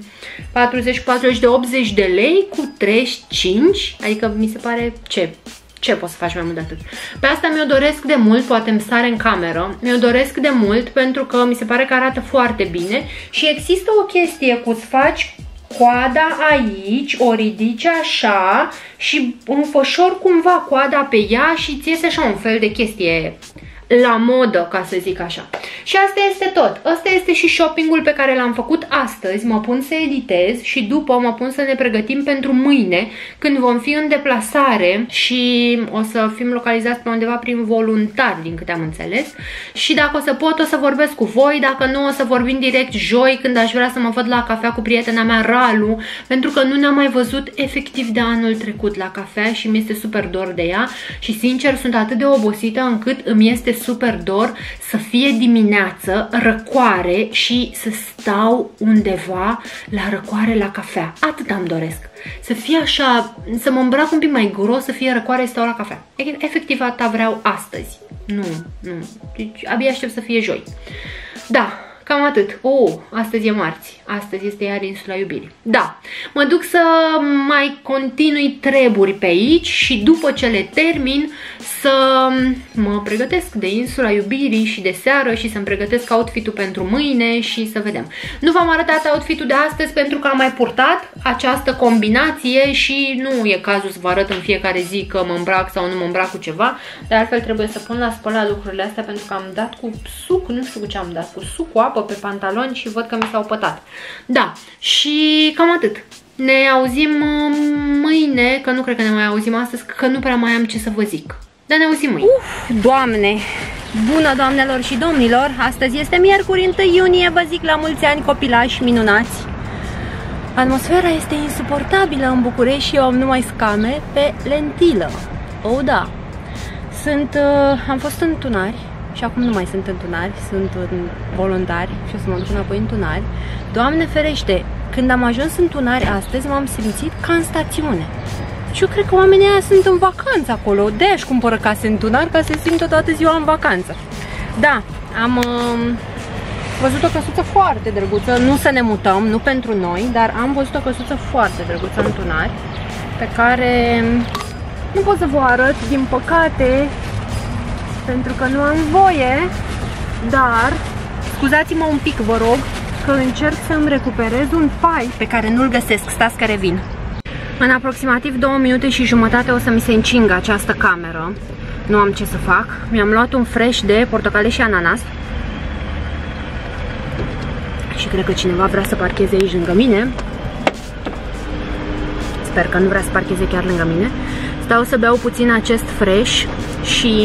40 de 80 de lei cu 35, adică mi se pare ce poți să faci mai mult de atât? Pe asta mi-o doresc de mult, poate îmi sare în cameră, mi-o doresc de mult pentru că mi se pare că arată foarte bine și există o chestie cu să faci coada aici, o ridici așa și înfășori cumva coada pe ea și ți iese așa un fel de chestie la modă, ca să zic așa. Și asta este tot. Asta este și shoppingul pe care l-am făcut astăzi. Mă pun să editez și după mă pun să ne pregătim pentru mâine, când vom fi în deplasare și o să fim localizați pe undeva prin voluntari, din câte am înțeles. Și dacă o să pot, o să vorbesc cu voi, dacă nu, o să vorbim direct joi, când aș vrea să mă văd la cafea cu prietena mea, Ralu, pentru că nu ne-am mai văzut efectiv de anul trecut la cafea și mi-este super dor de ea și sincer sunt atât de obosită încât îmi este super dor să fie dimineață, răcoare și să stau undeva la răcoare la cafea. Atât îmi doresc. Să fie așa, să mă îmbrac un pic mai gros, să fie răcoare, să stau la cafea. Efectiv atâta vreau astăzi. Nu. Deci abia aștept să fie joi. Da. Cam atât. Astăzi e marți. Astăzi este iar Insula Iubirii. Da, mă duc să mai continui treburi pe aici și după ce le termin să mă pregătesc de Insula Iubirii și de seară și să-mi pregătesc outfit-ul pentru mâine și să vedem. Nu v-am arătat outfit-ul de astăzi pentru că am mai purtat această combinație și nu e cazul să vă arăt în fiecare zi că mă îmbrac sau nu mă îmbrac cu ceva. De altfel trebuie să pun la spălat lucrurile astea pentru că am dat cu suc, nu știu cu ce am dat, cu suc, cu apă pe pantaloni și văd că mi s-au pătat. Da, și cam atât. Ne auzim mâine, că nu cred că ne mai auzim astăzi, că nu prea mai am ce să vă zic. Dar ne auzim mâine. Doamne! Bună, doamnelor și domnilor! Astăzi este miercuri, 1 iunie, vă zic la mulți ani, copilași minunați! Atmosfera este insuportabilă în București și eu am numai scame pe lentilă. Oh, da! Am fost în Tunari și acum nu mai sunt în Tunari, sunt în Voluntari și o să mă duc înapoi în Tunari. Doamne ferește, când am ajuns în Tunari astăzi m-am simțit ca în stațiune. Și eu cred că oamenii aia sunt în vacanță acolo, de-aia își cumpără case în Tunari ca să simtă toată ziua în vacanță. Da, am văzut o căsuță foarte drăguță, nu să ne mutăm, nu pentru noi, dar am văzut o căsuță foarte drăguță în Tunari, pe care nu pot să vă arăt, din păcate, pentru că nu am voie, dar scuzați-mă un pic, vă rog, că încerc să-mi recuperez un pai pe care nu-l găsesc, stați că revin. În aproximativ 2 minute și jumătate o să mi se încingă această cameră. Nu am ce să fac. Mi-am luat un fresh de portocale și ananas. Și cred că cineva vrea să parcheze aici lângă mine. Sper că nu vrea să parcheze chiar lângă mine. Stau să beau puțin acest fresh și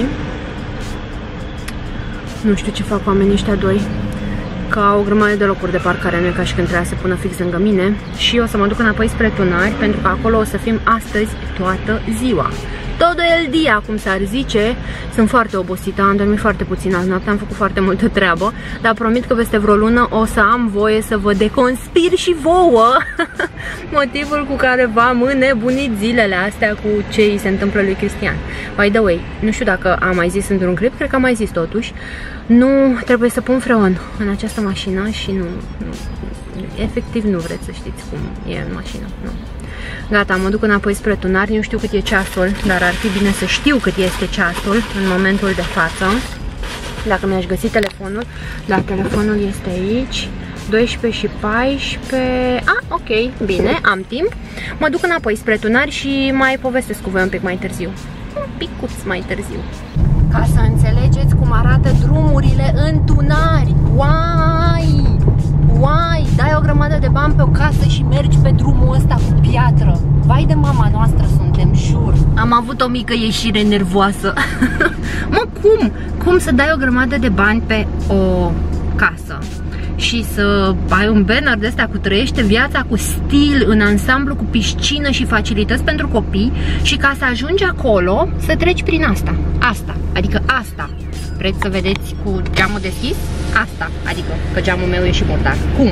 nu știu ce fac oamenii ăștia doi, că au o grămadă de locuri de parcare, nu e ca și când trebuia să pună fix lângă mine. Și o să mă duc înapoi spre Tunari, pentru că acolo o să fim astăzi toată ziua. Todo el dia, cum s-ar zice. Sunt foarte obosită, am dormit foarte puțin azi noapte, am făcut foarte multă treabă, dar promit că peste vreo lună o să am voie să vă deconspir și vouă motivul cu care v-am înnebunit zilele astea cu ce îi se întâmplă lui Cristian. By the way, nu știu dacă am mai zis într-un clip, cred că am mai zis totuși, nu trebuie să pun freon în această mașină și nu, efectiv nu vreți să știți cum e în mașină, nu. Gata, mă duc înapoi spre Tunari, nu știu cât e ceasul, dar ar fi bine să știu cât este ceasul în momentul de față. Dacă mi-aș găsi telefonul, da, telefonul este aici, 12 și 14, ok, bine, am timp. Mă duc înapoi spre Tunari și mai povestesc cu voi un pic mai târziu, un picuț mai târziu. Ca să înțelegeți cum arată drumurile în Tunari, uai, dai o grămadă de bani pe o casă și mergi pe drumul ăsta cu piatră. Vai de mama noastră suntem, jur. Am avut o mică ieșire nervoasă. Mă, cum să dai o grămadă de bani pe o casă și să ai un banner de ăsta cu trăiește viața cu stil, în ansamblu, cu piscină și facilități pentru copii, și ca să ajungi acolo să treci prin asta. Adică asta. Vreți să vedeți cu geamul deschis? Asta, adică că geamul meu e și murdar.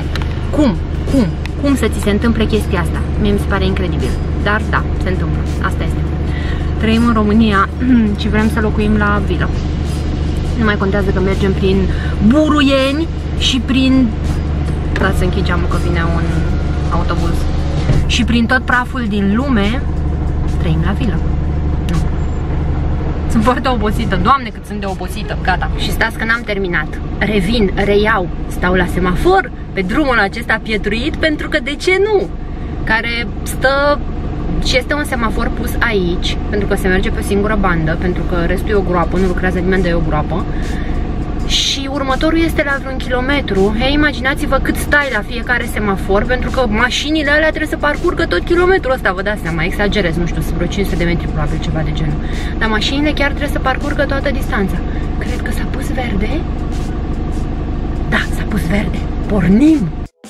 Cum să ți se întâmple chestia asta? Mie mi se pare incredibil. Dar da, se întâmplă. Asta este. Trăim în România și vrem să locuim la vilă. Nu mai contează că mergem prin Buruieni și prin... Dați să închid geamul că vine un autobuz. Și prin tot praful din lume trăim la vilă. Nu. Sunt foarte obosită. Doamne, cât sunt de obosită. Gata. Și stați că n-am terminat. Revin, reiau. Stau la semafor pe drumul acesta pietruit, pentru că de ce nu? Care stă... Și este un semafor pus aici, pentru că se merge pe o singură bandă, pentru că restul e o groapă, nu lucrează nimeni, de o groapă. Și următorul este la vreun kilometru. Hei, imaginați-vă cât stai la fiecare semafor, pentru că mașinile alea trebuie să parcurgă tot kilometrul ăsta, vă dați seama, exagerez, nu știu, vreo 500 de metri probabil, ceva de genul. Dar mașinile chiar trebuie să parcurgă toată distanța. Cred că s-a pus verde. Da, s-a pus verde. Pornim!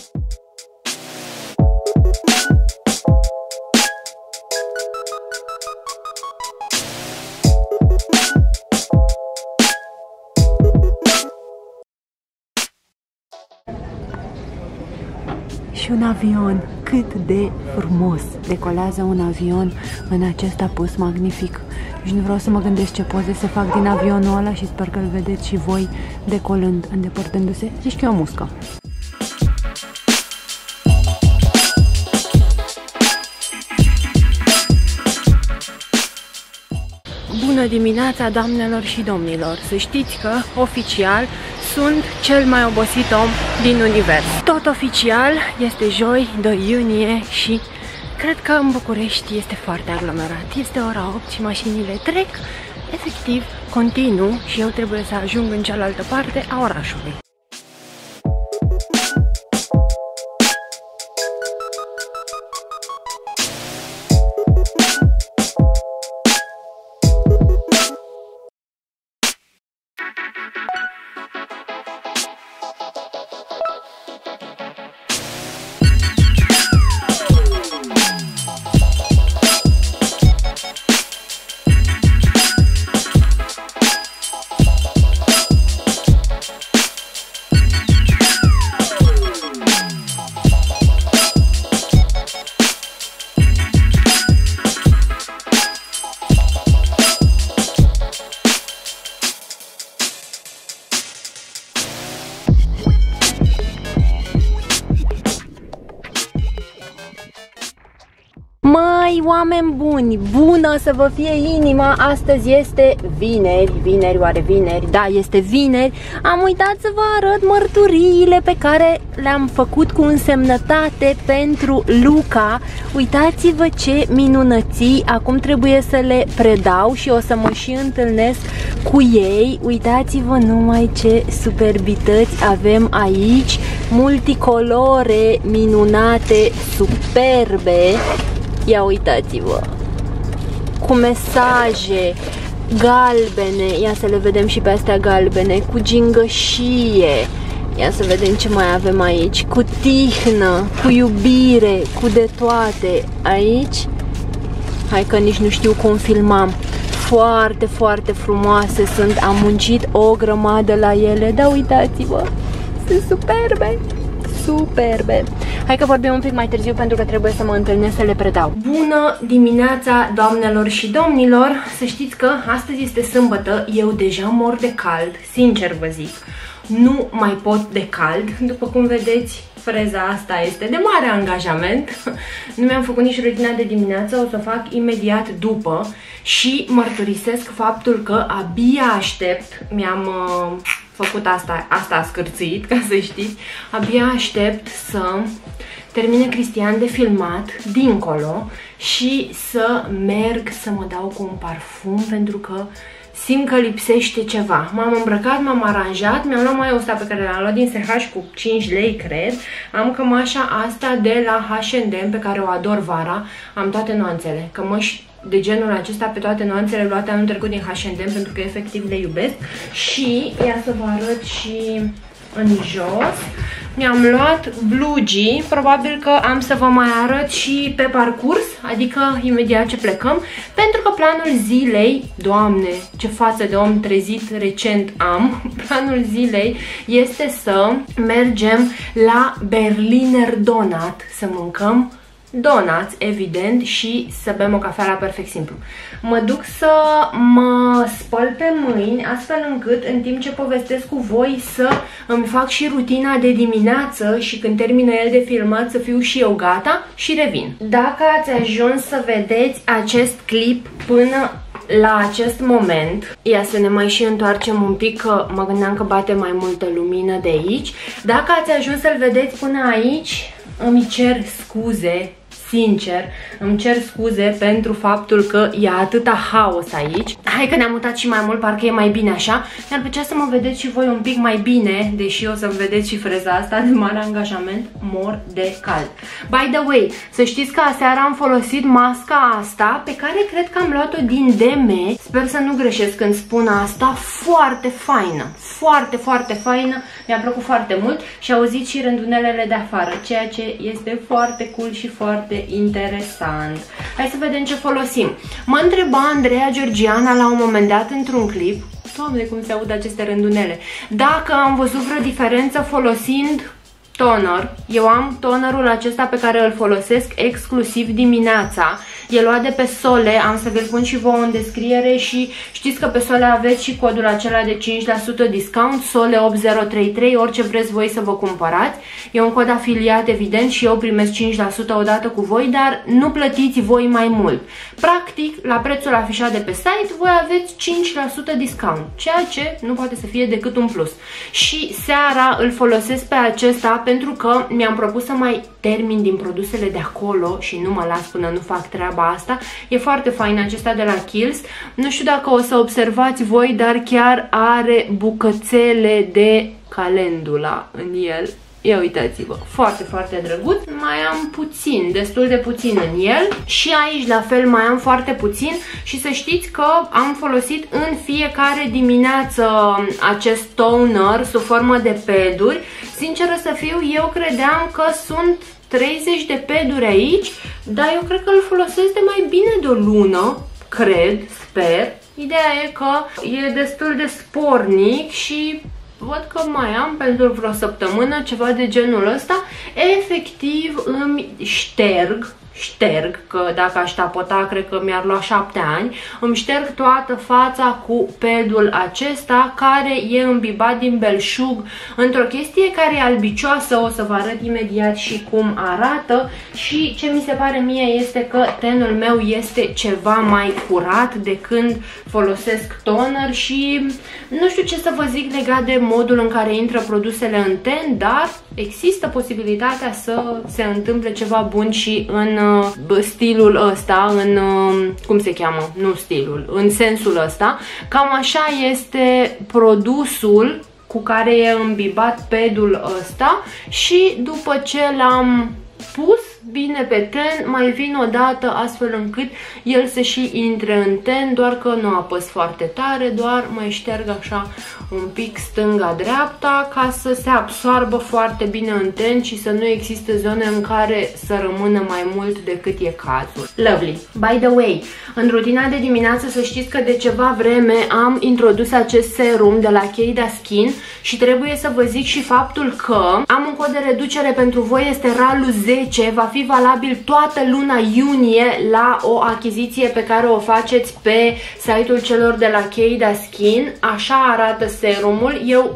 Și un avion, cât de frumos decolează un avion în acest apus magnific. Și nu vreau să mă gândesc ce poze se fac din avionul ăla și sper că îl vedeți și voi decolând, îndepărtându-se. Zici că e o muscă. Bună dimineața, doamnelor și domnilor! Să știți că, oficial, sunt cel mai obosit om din univers. Tot oficial, este joi, 2 iunie și cred că în București este foarte aglomerat. Este ora 8 și mașinile trec, efectiv, continuu și eu trebuie să ajung în cealaltă parte a orașului. oameni buni, bună să vă fie inima. Astăzi este vineri, oare vineri? Da, este vineri. Am uitat să vă arăt mărturiile pe care le-am făcut cu însemnătate pentru Luca. Uitați-vă ce minunății. Acum trebuie să le predau și o să mă și întâlnesc cu ei. Uitați-vă numai ce superbități avem aici, multicolore, minunate, superbe. Ia uitați-vă, cu mesaje galbene. Ia să le vedem și pe astea galbene, cu gingășie. Ia să vedem ce mai avem aici, cu tihnă, cu iubire, cu de toate. Aici, hai că nici nu știu cum filmam. Foarte, foarte frumoase sunt. Am muncit o grămadă la ele. Da, uitați-vă, sunt superbe. Superbe. Hai că vorbim un pic mai târziu pentru că trebuie să mă întâlnesc să le predau. Bună dimineața, doamnelor și domnilor. Să știți că astăzi este sâmbătă. Eu deja mor de cald, sincer vă zic. Nu mai pot de cald. După cum vedeți, freza asta este de mare angajament. Nu mi-am făcut nici rutina de dimineață, o să o fac imediat după. Și mărturisesc faptul că abia aștept, mi-am făcut asta a scârțit, ca să știți, abia aștept să termine Cristian de filmat dincolo și să merg să mă dau cu un parfum, pentru că simt că lipsește ceva. M-am îmbrăcat, m-am aranjat, mi-am luat mai ăsta pe care l-am luat din SH cu 5 lei, cred. Am cămașa asta de la H&M pe care o ador vara, am toate nuanțele, cămăși de genul acesta pe toate nuanțele luate anul trecut din H&M, pentru că efectiv le iubesc. Și ia să vă arăt și în jos. Mi-am luat blugii, probabil că am să vă mai arăt și pe parcurs, adică imediat ce plecăm, pentru că planul zilei, Doamne, ce față de om trezit recent am, planul zilei este să mergem la Berliner Donut, să mâncăm donuts, evident, și să bem o cafea la Perfect Simplu. Mă duc să mă spăl pe mâini, astfel încât în timp ce povestesc cu voi să îmi fac și rutina de dimineață și când termină el de filmat să fiu și eu gata și revin. Dacă ați ajuns să vedeți acest clip până la acest moment, ia să ne mai și întoarcem un pic, că mă gândeam că bate mai multă lumină de aici. Dacă ați ajuns să-l vedeți până aici, îmi cer scuze, sincer, îmi cer scuze pentru faptul că e atâta haos aici. Hai că ne-am mutat și mai mult, parcă e mai bine așa. Mi-ar plăcea să mă vedeți și voi un pic mai bine, deși o să-mi vedeți și freza asta de mare angajament, mor de cald. By the way, să știți că aseară am folosit masca asta, pe care cred că am luat-o din DM. Sper să nu greșesc când spun asta. Foarte faină, foarte, foarte faină. Mi-a plăcut foarte mult și auziți și rândunelele de afară, ceea ce este foarte cool și foarte interesant. Hai să vedem ce folosim. Mă întreba Andreea Georgiana la un moment dat într-un clip, Doamne, cum se aud aceste rândunele, dacă am văzut vreo diferență folosind toner. Eu am tonerul acesta pe care îl folosesc exclusiv dimineața. E luat de pe Sole, am să vi-l pun și vouă în descriere și știți că pe Sole aveți și codul acela de 5% discount, Sole 8033, orice vreți voi să vă cumpărați. E un cod afiliat, evident, și eu primesc 5% odată cu voi, dar nu plătiți voi mai mult. Practic, la prețul afișat de pe site, voi aveți 5% discount, ceea ce nu poate să fie decât un plus. Și seara îl folosesc pe acesta pentru că mi-am propus să mai termin din produsele de acolo și nu mă las până nu fac treaba asta. E foarte fain acesta de la Kiehl's. Nu știu dacă o să observați voi, dar chiar are bucățele de calendula în el. Ia uitați-vă, foarte, foarte drăguț. Mai am puțin, destul de puțin în el. Și aici la fel mai am foarte puțin. Și să știți că am folosit în fiecare dimineață acest toner sub formă de peduri. Sinceră să fiu, eu credeam că sunt 30 de peduri aici, dar eu cred că îl folosesc de mai bine de o lună, cred, sper. Ideea e că e destul de spornic și văd că mai am pentru vreo săptămână, ceva de genul ăsta. Efectiv îmi șterg, că dacă aș tapota cred că mi-ar lua 7 ani, îmi șterg toată fața cu pedul acesta care e îmbibat din belșug într-o chestie care e albicioasă, o să vă arăt imediat și cum arată. Și ce mi se pare mie este că tenul meu este ceva mai curat de când folosesc toner și nu știu ce să vă zic legat de modul în care intră produsele în ten, dar există posibilitatea să se întâmple ceva bun și în stilul ăsta, în, cum se cheamă, nu stilul, în sensul ăsta. Cam așa este produsul cu care e îmbibat pedul ăsta și după ce l-am pus bine pe ten, mai vin o dată astfel încât el să și intre în ten, doar că nu apăs foarte tare, doar mai șterg așa un pic stânga-dreapta ca să se absoarbă foarte bine în ten și să nu existe zone în care să rămână mai mult decât e cazul. Lovely! By the way, în rutina de dimineață să știți că de ceva vreme am introdus acest serum de la Keida Skin și trebuie să vă zic și faptul că am un cod de reducere pentru voi, este RALU10, va fi valabil toată luna iunie la o achiziție pe care o faceți pe site-ul celor de la Keida Skin. Așa arată serumul. Eu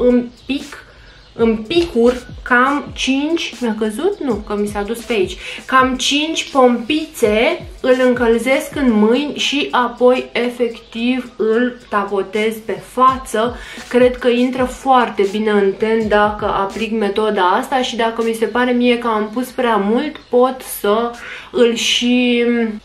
îmi picur cam 5, mi-a căzut? Nu, că mi s-a dus pe aici. Cam 5 pompițe, îl încălzesc în mâini și apoi efectiv îl tapotez pe față. Cred că intră foarte bine în ten dacă aplic metoda asta și dacă mi se pare mie că am pus prea mult, pot să îl și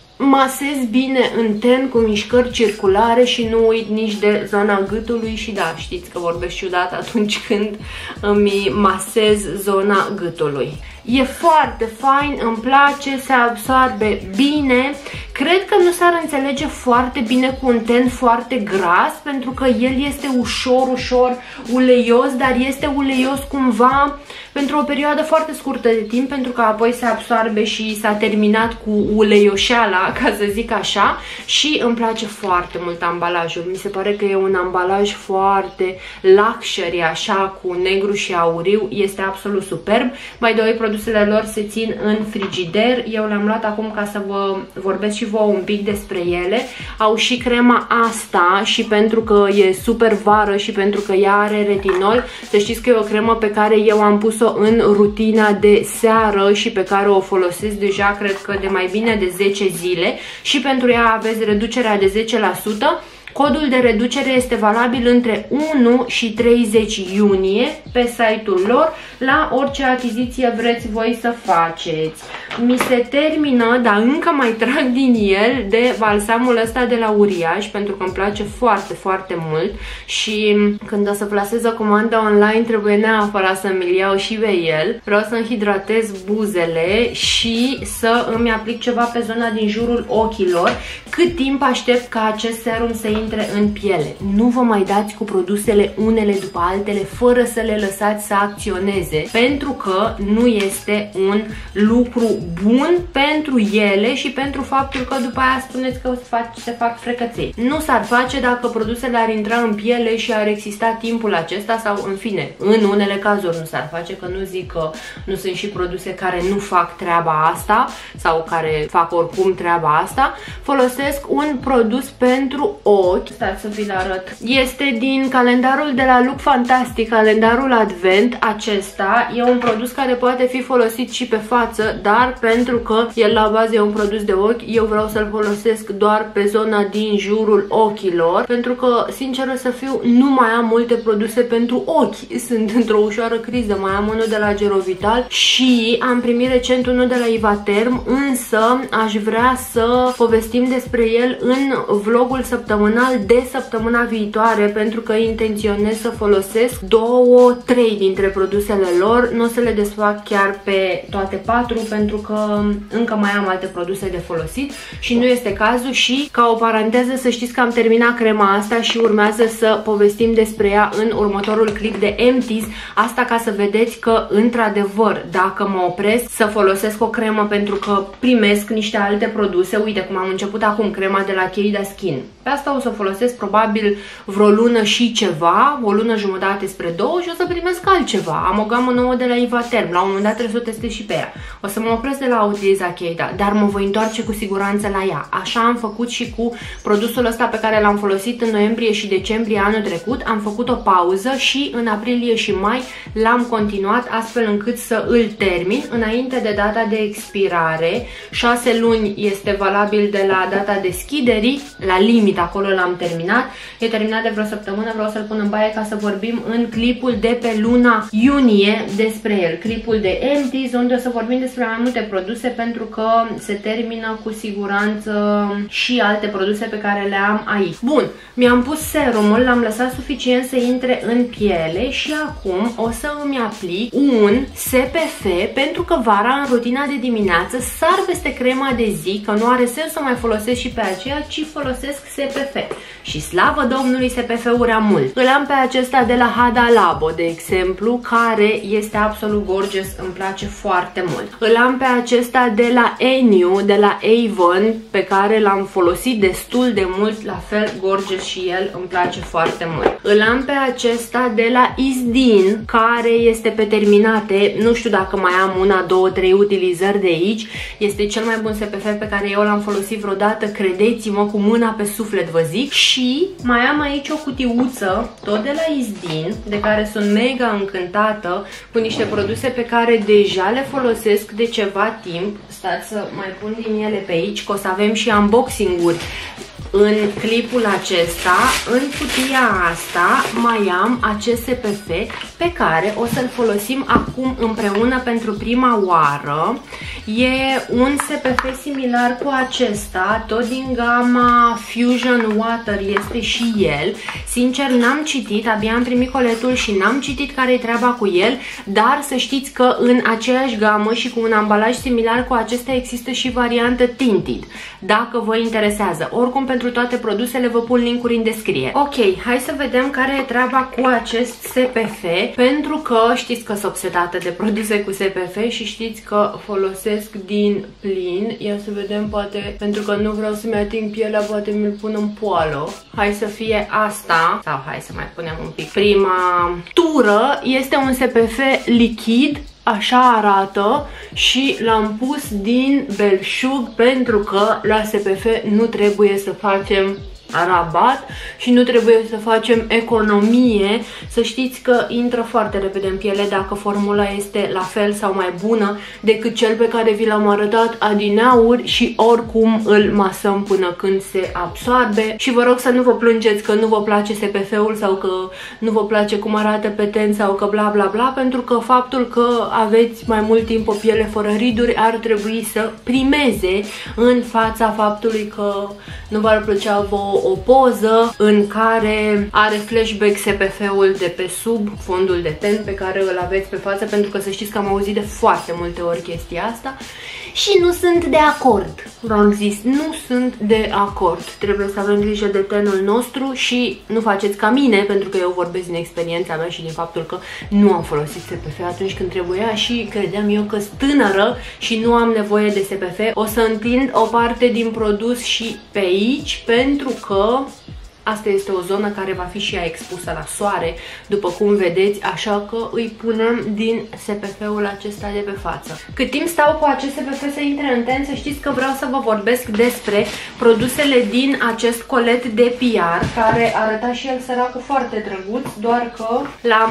masez bine în ten cu mișcări circulare și nu uit nici de zona gâtului și da, știți că vorbesc ciudat atunci când îmi masez zona gâtului. E foarte fain, îmi place, se absorbe bine. Cred că nu s-ar înțelege foarte bine cu un ten foarte gras, pentru că el este ușor uleios, dar este uleios cumva pentru o perioadă foarte scurtă de timp, pentru că apoi se absorbe și s-a terminat cu uleioșeala, ca să zic așa, și îmi place foarte mult ambalajul. Mi se pare că e un ambalaj foarte luxury, așa, cu negru și auriu, este absolut superb. By the way, produsele lor se țin în frigider, eu le-am luat acum ca să vă vorbesc și vouă un pic despre ele. Au și crema asta și pentru că e super vară și pentru că ea are retinol, să știți că e o cremă pe care eu am pus-o în rutina de seară și pe care o folosesc deja, cred că de mai bine de 10 zile și pentru ea aveți reducerea de 10%. Codul de reducere este valabil între 1 și 30 iunie pe site-ul lor, la orice achiziție vreți voi să faceți. Mi se termină, dar încă mai trag din el, de balsamul ăsta de la Uriaș, pentru că îmi place foarte mult și când o să plasez o comandă online trebuie neapărat să mi-l iau și pe el. Vreau să-mi hidratez buzele și să îmi aplic ceva pe zona din jurul ochilor, cât timp aștept ca acest serum să intre în piele. Nu vă mai dați cu produsele unele după altele fără să le lăsați să acționeze, pentru că nu este un lucru bun pentru ele și pentru faptul că după aia spuneți că se fac frecăței. Nu s-ar face dacă produsele ar intra în piele și ar exista timpul acesta, sau în fine, în unele cazuri nu s-ar face, că nu zic că nu sunt și produse care nu fac treaba asta sau care fac oricum treaba asta. Folosesc un produs pentru ochi. Stați să vi-l arăt. Este din calendarul de la Look Fantastic, calendarul Advent. Acesta e un produs care poate fi folosit și pe față, dar pentru că el la bază e un produs de ochi, eu vreau să-l folosesc doar pe zona din jurul ochilor, pentru că, sincer să fiu, nu mai am multe produse pentru ochi. Sunt într-o ușoară criză. Mai am unul de la Gerovital și am primit recent unul de la Ivaterm, însă aș vrea să povestim despre el în vlogul săptămânal de săptămâna viitoare, pentru că intenționez să folosesc 2-3 dintre produsele lor. Nu o să le desfac chiar pe toate 4 pentru că încă mai am alte produse de folosit și nu este cazul. Și ca o paranteză, să știți că am terminat crema asta și urmează să povestim despre ea în următorul clip de Empties. Asta ca să vedeți că, într-adevăr, dacă mă opresc să folosesc o cremă pentru că primesc niște alte produse, uite cum am început acum crema de la Keida Skin, pe asta o să folosesc probabil vreo lună și ceva, o lună jumătate spre 2 și o să primesc altceva. Am o gamă nouă de la Ivaterm, la un moment dat trebuie să o testez și pe ea. O să mă opresc de la a utiliza Cheida, dar mă voi întoarce cu siguranță la ea. Așa am făcut și cu produsul ăsta pe care l-am folosit în noiembrie și decembrie anul trecut. Am făcut o pauză și în aprilie și mai l-am continuat astfel încât să îl termin înainte de data de expirare. 6 luni este valabil de la data deschiderii, la limit acolo l-am terminat. E terminat de vreo săptămână, vreau să-l pun în baie ca să vorbim în clipul de pe luna iunie despre el. Clipul de Empties, unde o să vorbim despre mai multe produse pentru că se termină cu siguranță și alte produse pe care le am aici. Bun, mi-am pus serumul, l-am lăsat suficient să intre în piele și acum o să îmi aplic un SPF pentru că vara în rutina de dimineață sar peste crema de zi, că nu are sens să mai folosesc și pe aceea, ci folosesc SPF. Și slavă Domnului, SPF-uri am mult. Îl am pe acesta de la Hada Labo, de exemplu, care este absolut gorgeous, îmi place foarte mult. Îl am pe acesta de la Eniu, de la Avon, pe care l-am folosit destul de mult, la fel gorgeous și el, îmi place foarte mult. Îl am pe acesta de la Isdin, care este pe terminate, nu știu dacă mai am una, 2, 3 utilizări de aici. Este cel mai bun SPF pe care eu l-am folosit vreodată, credeți-mă, cu mâna pe suflet vă zic. Și mai am aici o cutiuță, tot de la Isdin, de care sunt mega încântată, cu niște produse pe care deja le folosesc de ceva timp. Stați să mai pun din ele pe aici, că o să avem și unboxing-uri în clipul acesta. În cutia asta mai am acest SPF pe care o să-l folosim acum împreună pentru prima oară. E un SPF similar cu acesta, tot din gama Fusion Water este și el. Sincer, n-am citit, abia am primit coletul și n-am citit care-i treaba cu el, dar să știți că în aceeași gamă și cu un ambalaj similar cu acesta există și variantă tinted, dacă vă interesează. Oricum, pentru toate produsele vă pun linkuri în descriere. Ok, hai să vedem care e treaba cu acest SPF, pentru că știți că sunt obsedată de produse cu SPF și știți că folosesc din plin. Ia să vedem, poate, pentru că nu vreau să-mi ating pielea, poate mi-l pun în poală. Hai să fie asta, sau hai să mai punem un pic. Prima tură este un SPF lichid, așa arată, și l-am pus din belșug pentru că la SPF nu trebuie să facem rabat și nu trebuie să facem economie. Să știți că intră foarte repede în piele dacă formula este la fel sau mai bună decât cel pe care vi l-am arătat adineauri și oricum îl masăm până când se absorbe. Și vă rog să nu vă plângeți că nu vă place SPF-ul sau că nu vă place cum arată pe ten sau că bla bla bla, pentru că faptul că aveți mai mult timp o piele fără riduri ar trebui să primeze în fața faptului că nu v-ar plăcea vouă o poză în care are flashback SPF-ul de pe sub fondul de ten pe care îl aveți pe față, pentru că să știți că am auzit de foarte multe ori chestia asta și nu sunt de acord. V-am zis, nu sunt de acord. Trebuie să avem grijă de tenul nostru și nu faceți ca mine, pentru că eu vorbesc din experiența mea și din faptul că nu am folosit SPF atunci când trebuia și credeam eu că sunt tânără și nu am nevoie de SPF. O să întind o parte din produs și pe aici, pentru că asta este o zonă care va fi și ea expusă la soare, după cum vedeți, așa că îi punem din SPF-ul acesta de pe față. Cât timp stau cu acest SPF să intre în ten, să știți că vreau să vă vorbesc despre produsele din acest colet de PR, care arăta și el săracul foarte drăguț, doar că l-am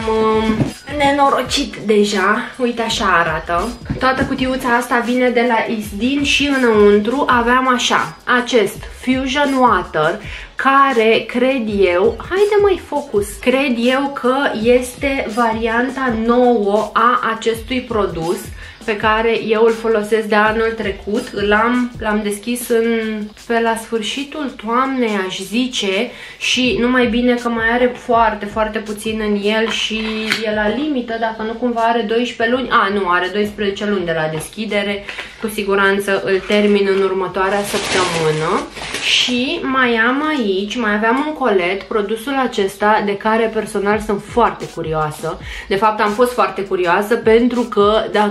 nenorocit deja. Uite, așa arată. Toată cutiuța asta vine de la Isdin și înăuntru aveam așa, acest Fusion Water, care cred eu, haide mai focus, cred eu că este varianta nouă a acestui produs pe care eu îl folosesc de anul trecut. L-am deschis pe la sfârșitul toamnei, aș zice, și numai bine că mai are foarte, foarte puțin în el și e la limită, dacă nu cumva are 12 luni. Nu, are 12 luni de la deschidere. Cu siguranță îl termin în următoarea săptămână. Și mai am aici, mai aveam un colet, produsul acesta de care personal sunt foarte curioasă. De fapt am fost foarte curioasă pentru că, dacă vedeți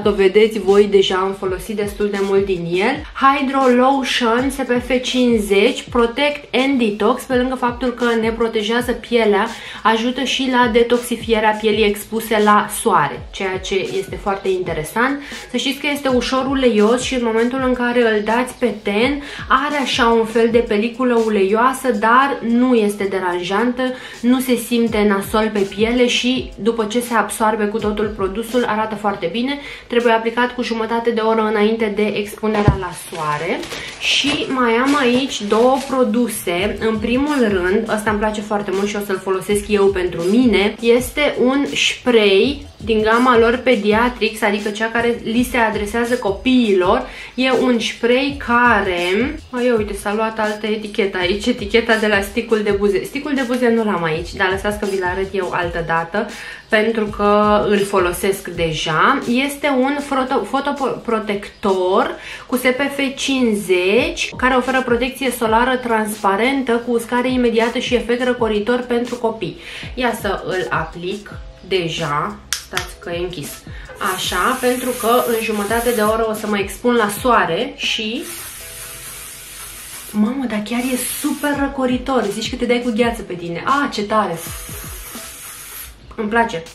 vedeți voi, deja am folosit destul de mult din el. Hydro Lotion SPF 50 Protect and Detox, pe lângă faptul că ne protejează pielea, ajută și la detoxifierea pielii expuse la soare, ceea ce este foarte interesant. Să știți că este ușor uleios și în momentul în care îl dați pe ten, are așa un fel de peliculă uleioasă, dar nu este deranjantă, nu se simte nasol pe piele și după ce se absorbe cu totul produsul, arată foarte bine. Trebuie aplicat cu jumătate de oră înainte de expunerea la soare. Și mai am aici două produse. În primul rând, ăsta îmi place foarte mult și o să-l folosesc eu pentru mine, este un spray din gama lor Pediatrix, adică cea care li se adresează copiilor. E un spray care... uite, s-a luat altă etichetă aici, eticheta de la sticul de buze. Sticul de buze nu l-am aici, dar lăsați că vi-l arăt eu altă dată, pentru că îl folosesc deja. Este un fotoprotector cu SPF 50, care oferă protecție solară transparentă cu uscare imediată și efect răcoritor pentru copii. Ia să îl aplic deja. Stați că e închis. Așa, pentru că în jumătate de oră o să mă expun la soare și... Mamă, dar chiar e super răcoritor. Zici că te dai cu gheață pe tine. Ce tare! Îmi place.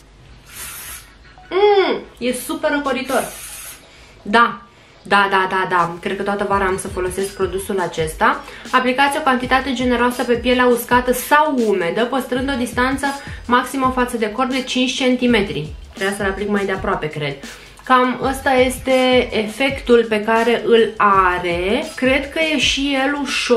E super răcoritor. Da. Cred că toată vara am să folosesc produsul acesta. Aplicați o cantitate generoasă pe pielea uscată sau umedă, păstrând o distanță maximă față de corp de 5 cm. Trebuia să-l aplic mai de aproape, cred. Cam ăsta este efectul pe care îl are. Cred că e și el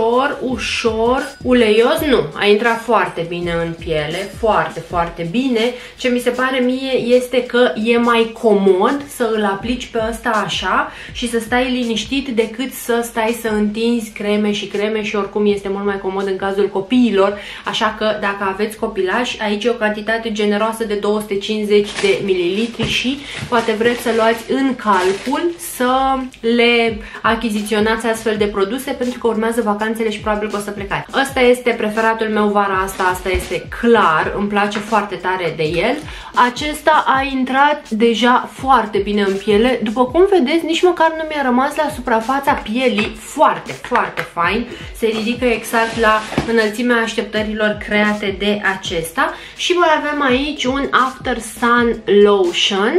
ușor uleios. Nu, a intrat foarte bine în piele, foarte bine. Ce mi se pare mie este că e mai comod să îl aplici pe ăsta așa și să stai liniștit decât să stai să întinzi creme și oricum este mult mai comod în cazul copiilor. Așa că dacă aveți copilași, aici e o cantitate generoasă de 250 de ml și poate vreți să luați în calcul să le achiziționați astfel de produse, pentru că urmează vacanțele și probabil că o să plecați. Ăsta este preferatul meu vara asta este clar, îmi place foarte tare de el. Acesta a intrat deja foarte bine în piele. După cum vedeți, nici măcar nu mi-a rămas la suprafața pielii, foarte fain. Se ridică exact la înălțimea așteptărilor create de acesta. Și mai avem aici un After Sun Lotion,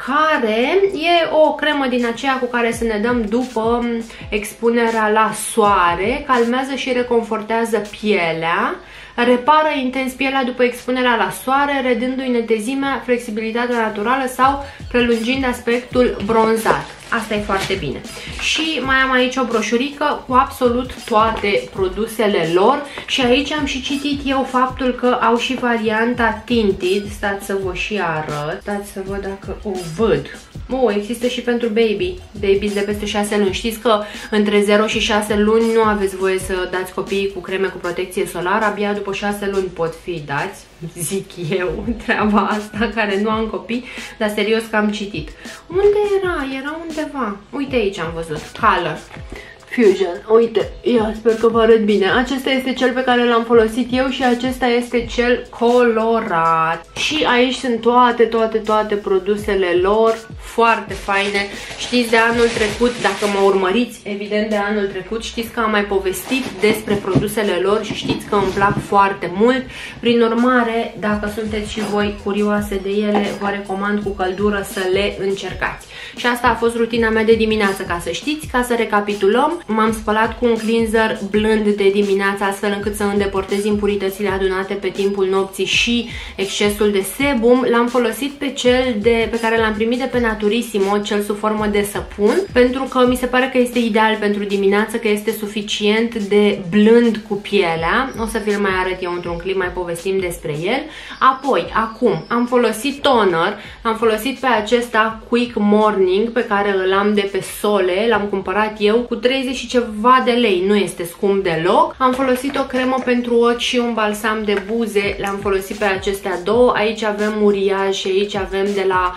care e o cremă din aceea cu care să ne dăm după expunerea la soare, calmează și reconfortează pielea, repară intens pielea după expunerea la soare, redându-i netezimea, flexibilitatea naturală sau prelungind aspectul bronzat. Asta e foarte bine. Și mai am aici o broșurică cu absolut toate produsele lor și aici am și citit eu faptul că au și varianta tinted. Stați să vă și arăt. Stați să văd dacă o văd. Există și pentru babies de peste 6 luni. Știți că între 0 și 6 luni nu aveți voie să dați copiii cu creme cu protecție solară, abia după 6 luni pot fi dați. Zic eu treaba asta, care nu am copii, dar serios că am citit. Unde era? Era undeva. Uite, aici am văzut. Color Fusion. Uite, sper că vă arăt bine. Acesta este cel pe care l-am folosit eu și acesta este cel colorat. Și aici sunt toate produsele lor, foarte faine. Știți de anul trecut, dacă mă urmăriți, evident de anul trecut, știți că am mai povestit despre produsele lor și știți că îmi plac foarte mult. Prin urmare, dacă sunteți și voi curioase de ele, vă recomand cu căldură să le încercați. Și asta a fost rutina mea de dimineață, ca să știți. Ca să recapitulăm, m-am spălat cu un cleanser blând de dimineață, astfel încât să îndepărtez impuritățile adunate pe timpul nopții și excesul de sebum. L-am folosit pe cel pe care l-am primit de pe Naturissimo, cel sub formă de săpun, pentru că mi se pare că este ideal pentru dimineață, că este suficient de blând cu pielea. O să vi-l mai arăt eu într-un clip, mai povestim despre el. Apoi, acum, am folosit toner, am folosit pe acesta Quick Morning, pe care îl am de pe Sole, l-am cumpărat eu cu 30 și ceva de lei, nu este scump deloc. Am folosit o cremă pentru ochi și un balsam de buze, le-am folosit pe acestea două. Aici avem uriaj și aici avem de la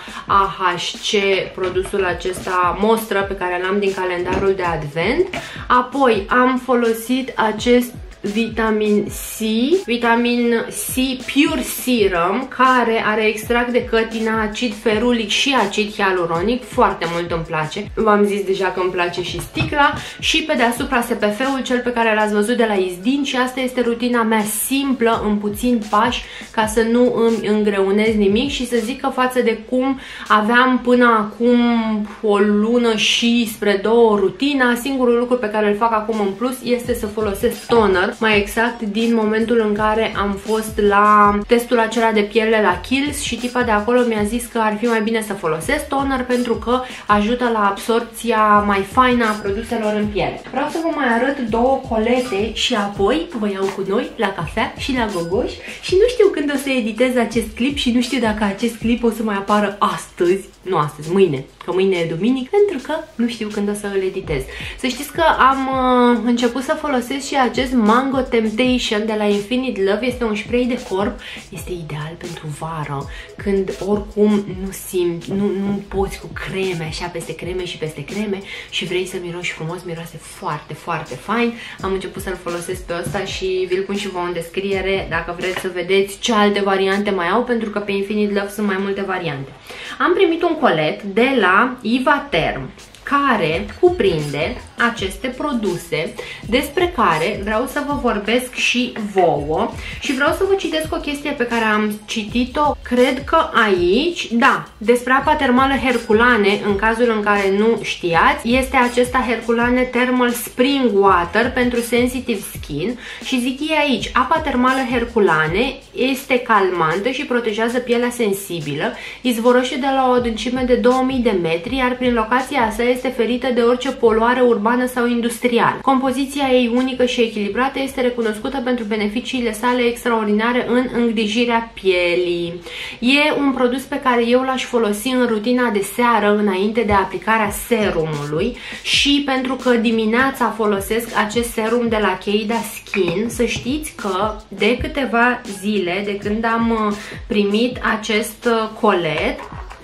AHC produsul acesta Mostră, pe care l-am din calendarul de advent. Apoi am folosit acest vitamin C Pure Serum, care are extract de cătină, acid ferulic și acid hialuronic. Foarte mult îmi place. V-am zis deja că îmi place și sticla. Și pe deasupra SPF-ul, cel pe care l-ați văzut de la Isdin. Și asta este rutina mea simplă, în puțini pași, ca să nu îmi îngreunez nimic. Și să zic că față de cum aveam până acum o lună și spre 2 rutina, singurul lucru pe care îl fac acum în plus este să folosesc toner, mai exact din momentul în care am fost la testul acela de piele la Kiehl's și tipa de acolo mi-a zis că ar fi mai bine să folosesc toner pentru că ajută la absorpția mai faină a produselor în piele. Vreau să vă mai arăt 2 colete și apoi vă iau cu noi la cafea și la gogoș și nu știu când o să editez acest clip și nu știu dacă acest clip o să mai apară astăzi, nu astăzi, mâine, că mâine e duminică, pentru că nu știu când o să îl editez. Să știți că am început să folosesc și acest Mango Temptation de la Infinite Love. Este un spray de corp, este ideal pentru vară, când oricum nu simți, nu poți cu creme, așa peste creme și peste creme și vrei să miroși frumos, miroase foarte, foarte fain. Am început să-l folosesc pe ăsta și vi-l pun și vouă în descriere dacă vreți să vedeți ce alte variante mai au, pentru că pe Infinite Love sunt mai multe variante. Am primit un colet de la Ivaterm care cuprinde aceste produse despre care vreau să vă vorbesc și vouă și vreau să vă citesc o chestie pe care am citit-o, cred că aici, da, despre apa termală Herculane, în cazul în care nu știați, este acesta Herculane Thermal Spring Water pentru Sensitive Skin și zic ei aici, apa termală Herculane este calmantă și protejează pielea sensibilă, izvorăște de la o adâncime de 2000 de metri, iar prin locația sa este ferită de orice poluare urbană sau industrială. Compoziția ei unică și echilibrată este recunoscută pentru beneficiile sale extraordinare în îngrijirea pielii. E un produs pe care eu l-aș folosi în rutina de seară înainte de aplicarea serumului și pentru că dimineața folosesc acest serum de la Keida Skin. Să știți că de câteva zile de când am primit acest colet,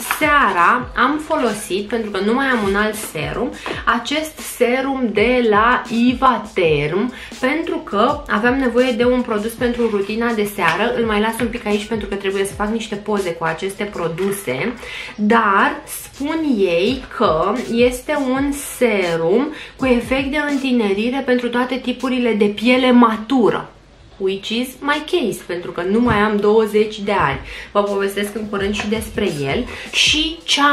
seara am folosit, pentru că nu mai am un alt serum, acest serum de la Ivaterm, pentru că aveam nevoie de un produs pentru rutina de seară. Îl mai las un pic aici pentru că trebuie să fac niște poze cu aceste produse, dar spun ei că este un serum cu efect de întinerire pentru toate tipurile de piele matură. Which is my case, pentru că nu mai am 20 de ani. Vă povestesc în curând și despre el. Și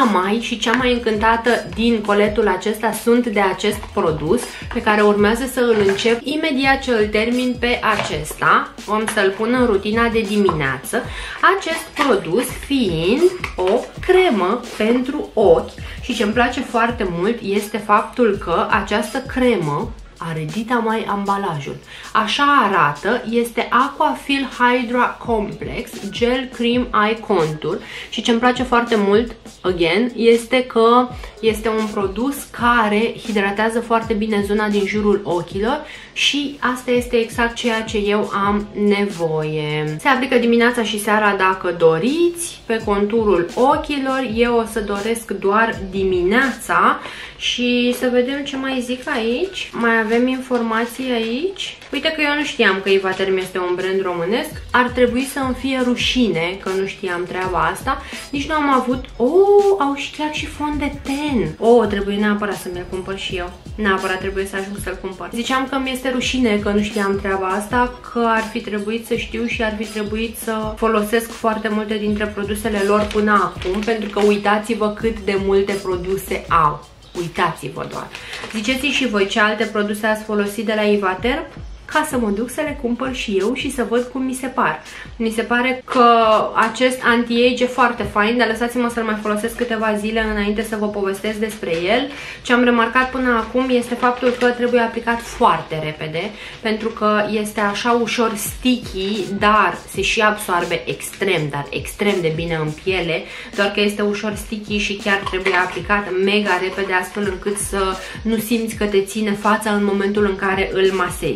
cea mai încântată din coletul acesta sunt de acest produs, pe care urmează să îl încep imediat ce îl termin pe acesta. Vom să-l pun în rutina de dimineață. Acest produs fiind o cremă pentru ochi. Și ce îmi place foarte mult este faptul că această cremă are dita mai ambalajul. Așa arată, este Aquafil Hydra Complex Gel Cream Eye Contour și ce îmi place foarte mult, again, este că este un produs care hidratează foarte bine zona din jurul ochilor și asta este exact ceea ce eu am nevoie. Se aplică dimineața și seara dacă doriți, pe conturul ochilor. Eu o să doresc doar dimineața și să vedem ce mai zic aici. Mai avem informații aici. Uite că eu nu știam că Ivaterm este un brand românesc. Ar trebui să îmi fie rușine că nu știam treaba asta. Nici nu am avut... Oh, au și chiar și fond de ten. Oh, trebuie neapărat să mi-l cumpăr și eu. Neapărat trebuie să ajung să-l cumpăr. Ziceam că mi-este rușine că nu știam treaba asta, că ar fi trebuit să știu și ar fi trebuit să folosesc foarte multe dintre produsele lor până acum, pentru că uitați-vă cât de multe produse au. Uitați-vă doar. Ziceți-mi și voi ce alte produse ați folosit de la Ivaterm, ca să mă duc să le cumpăr și eu și să văd cum mi se par. Mi se pare că acest anti-age e foarte fain, dar lăsați-mă să-l mai folosesc câteva zile înainte să vă povestesc despre el. Ce am remarcat până acum este faptul că trebuie aplicat foarte repede, pentru că este așa ușor sticky, dar se și absorbe extrem, dar extrem de bine în piele, doar că este ușor sticky și chiar trebuie aplicat mega repede, astfel încât să nu simți că te ține fața în momentul în care îl masezi.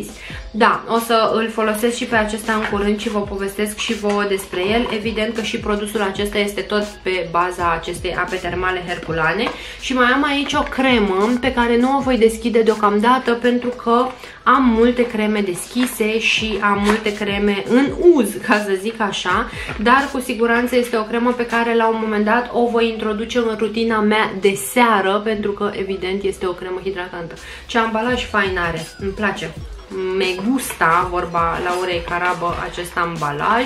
Da, o să îl folosesc și pe acesta în curând și vă povestesc și vouă despre el. Evident că și produsul acesta este tot pe baza acestei ape termale herculane. Și mai am aici o cremă pe care nu o voi deschide deocamdată pentru că am multe creme deschise și am multe creme în uz, ca să zic așa, dar cu siguranță este o cremă pe care la un moment dat o voi introduce în rutina mea de seară, pentru că evident este o cremă hidratantă. Ce ambalaj fain are, îmi place. Me gusta, vorba Laurei Carabă, acest ambalaj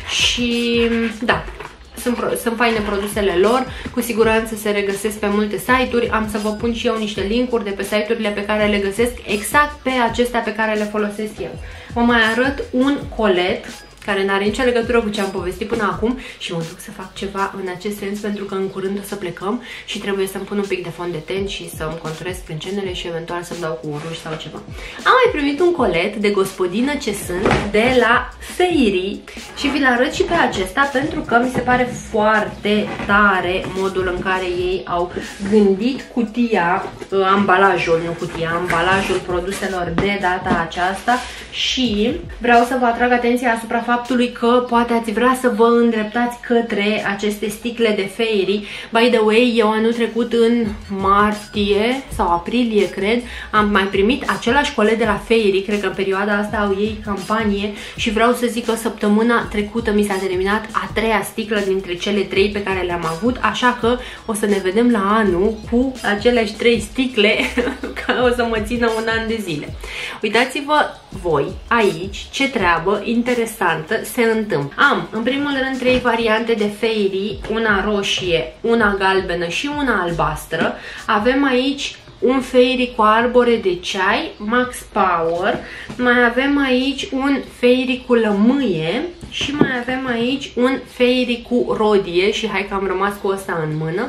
și da, sunt faine produsele lor, cu siguranță se regăsesc pe multe site-uri. Am să vă pun și eu niște linkuri de pe site-urile pe care le găsesc exact pe acestea pe care le folosesc eu. Vă mai arăt un colet care n-are nicio legătură cu ce am povestit până acum și mă duc să fac ceva în acest sens pentru că în curând o să plecăm și trebuie să-mi pun un pic de fond de ten și să-mi conturez sprâncenele și eventual să-mi dau cu un ruj sau ceva. Am mai primit un colet de gospodină ce sunt de la Fairy și vi-l arăt și pe acesta pentru că mi se pare foarte tare modul în care ei au gândit cutia, ambalajul, nu cutia, ambalajul produselor de data aceasta și vreau să vă atrag atenția asupra faptului că poate ați vrea să vă îndreptați către aceste sticle de Fairy. By the way, eu anul trecut în martie sau aprilie, cred, am mai primit același colet de la Fairy, cred că în perioada asta au ei campanie și vreau să zic că săptămâna trecută mi s-a terminat a treia sticlă dintre cele 3 pe care le-am avut, așa că o să ne vedem la anul cu aceleași 3 sticle care o să mă țină un an de zile. Uitați-vă voi aici ce treabă interesantă se întâmplă. Am, în primul rând, 3 variante de Fairy, una roșie, una galbenă și una albastră. Avem aici un Fairy cu arbore de ceai, Max Power, mai avem aici un Fairy cu lămâie și mai avem aici un Fairy cu rodie și hai că am rămas cu ăsta în mână.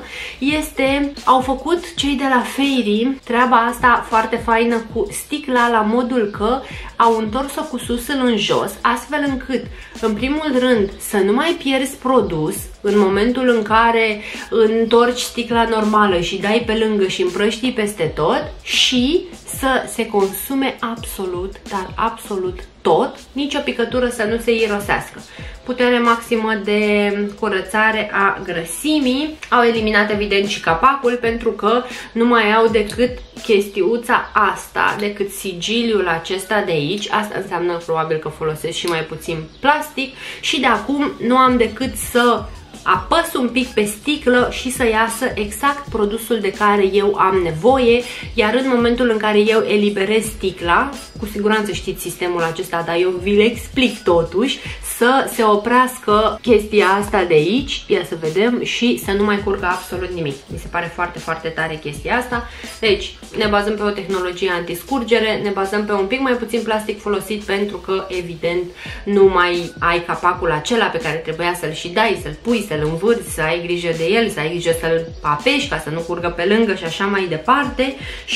Au făcut cei de la Fairy treaba asta foarte faină cu sticla la modul că au întors-o cu susul în jos, astfel încât, în primul rând, să nu mai pierzi produs în momentul în care întorci sticla normală și dai pe lângă și împrăștii peste tot și să se consume absolut, dar absolut tot, nicio picătură să nu se irosească. Putere maximă de curățare a grăsimii. Au eliminat evident și capacul pentru că nu mai au decât chestiuța asta, decât sigiliul acesta de aici. Asta înseamnă probabil că folosesc și mai puțin plastic și de acum nu am decât să apăs un pic pe sticlă și să iasă exact produsul de care eu am nevoie, iar în momentul în care eu eliberez sticla, cu siguranță știți sistemul acesta, dar eu vi-l explic totuși, să se oprească chestia asta de aici, ia să vedem, și să nu mai curgă absolut nimic. Mi se pare foarte, foarte tare chestia asta. Deci, ne bazăm pe o tehnologie antiscurgere, ne bazăm pe un pic mai puțin plastic folosit pentru că, evident, nu mai ai capacul acela pe care trebuia să-l și dai, să-l pui, să-l învârți, să ai grijă de el, să ai grijă să-l apeși ca să nu curgă pe lângă și așa mai departe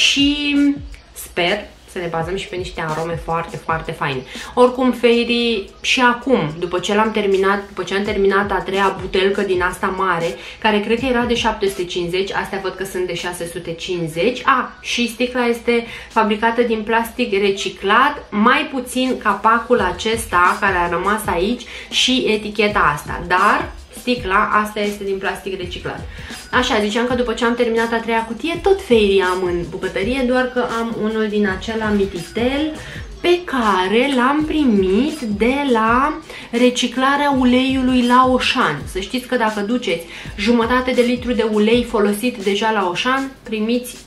și sper să ne bazăm și pe niște arome foarte, foarte faine. Oricum, Fairy și acum, după ce am terminat a treia butelcă din asta mare, care cred că era de 750, astea văd că sunt de 650. Și sticla este fabricată din plastic reciclat, mai puțin capacul acesta care a rămas aici și eticheta asta, dar sticla asta este din plastic reciclat. Așa, ziceam că după ce am terminat a treia cutie, tot Fairy am în bucătărie, doar că am unul din acela mititel pe care l-am primit de la reciclarea uleiului la Oșan. Să știți că dacă duceți jumătate de litru de ulei folosit deja la Oșan, primiți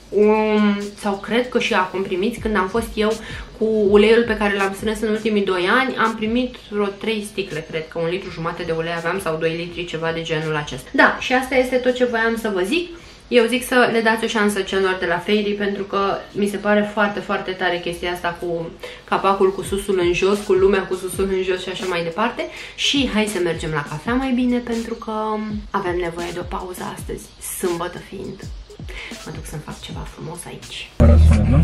sau cred că și acum primiți, când am fost eu cu uleiul pe care l-am strâns în ultimii 2 ani, am primit vreo 3 sticle, cred că 1,5 litru de ulei aveam sau 2 litri, ceva de genul acesta. Da, și asta este tot ce voiam să vă zic. Eu zic să le dați o șansă celor de la Fairy pentru că mi se pare foarte, foarte tare chestia asta cu capacul cu susul în jos, cu lumea cu susul în jos și așa mai departe. Și hai să mergem la cafea mai bine pentru că avem nevoie de o pauză astăzi, sâmbătă fiind. Mă duc să-mi fac ceva frumos aici. Fără sunet, nu?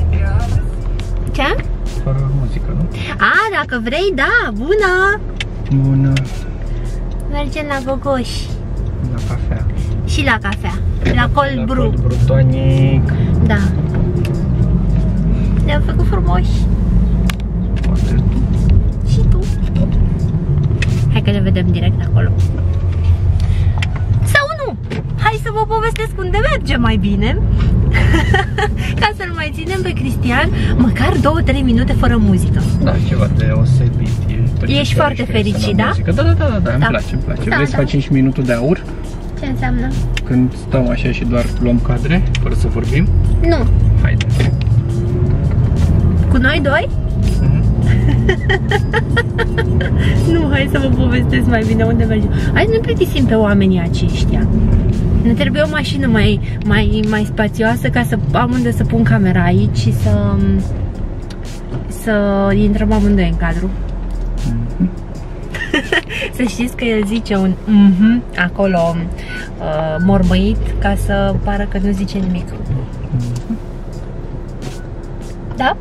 Ce? Fără muzică, nu? Dacă vrei, da, bună! Bună! Mergem la Gogoș. La cafea. Și la cafea. La cold brew. Cold brew tonic. Da. Ne-am făcut frumoși. Poate că le vedem direct acolo. Sau nu! Hai să vă povestesc unde mergem mai bine. Ca să-l mai ținem pe Cristian măcar 2-3 minute fără muzică. Da, ceva de osebit. Ești foarte fericit, da? Da, îmi place. Da, Vrei să facem și minutul de aur? Ce înseamnă? Când stăm așa și doar luăm cadre, fără să vorbim? Nu. Haide. Cu noi doi? Nu, hai să vă povestesc mai bine unde mergem. Hai să ne plictisim pe oamenii aceștia. Ne trebuie o mașină mai spațioasă ca să am unde să pun camera aici și să intrăm amândoi în cadru. Să știți că el zice un acolo mormăit ca să pară că nu zice nimic. Da?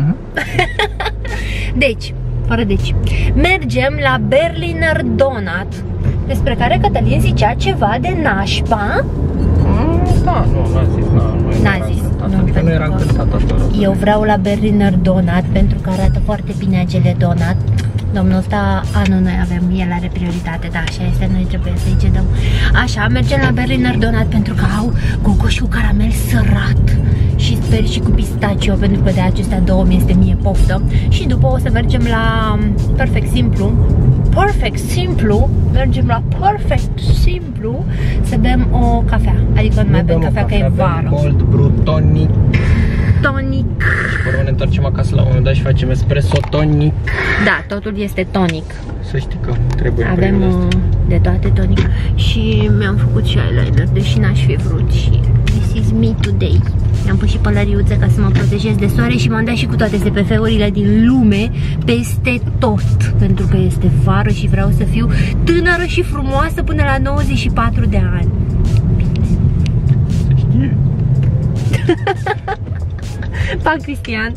Deci, mergem la Berliner Donut, despre care Cătălin zicea ceva de nașpa. Da, n-a zis. Adică nu era încântat asta. Eu vreau la Berliner Donut pentru că arată foarte bine acele donut. Domnul ăsta, noi avem, el are prioritate, da, așa este, noi trebuie să-i cedăm. Așa, mergem la Berliner Donut pentru că au gogoși cu caramel sărat și sper și cu pistacio, pentru că de acestea două mi este mie poftă. Și după o să mergem la Perfect Simplu, mergem la Perfect Simplu să bem o cafea, adică nu mai bem cafea că e vară. Cold brew tonic. Și pe urmă ne întoarcem acasă la un moment dat și facem espresso tonic. Da, totul este tonic. Să știi că trebuie. Avem de toate tonic. Și mi-am făcut și eyeliner, deși n-aș fi vrut. Și this is me today. Mi-am pus și pălăriuță ca să mă protejez de soare și m-am dat și cu toate SPF-urile din lume peste tot. Pentru că este vară și vreau să fiu tânără și frumoasă până la 94 de ani. Să știi. Pa, Cristian!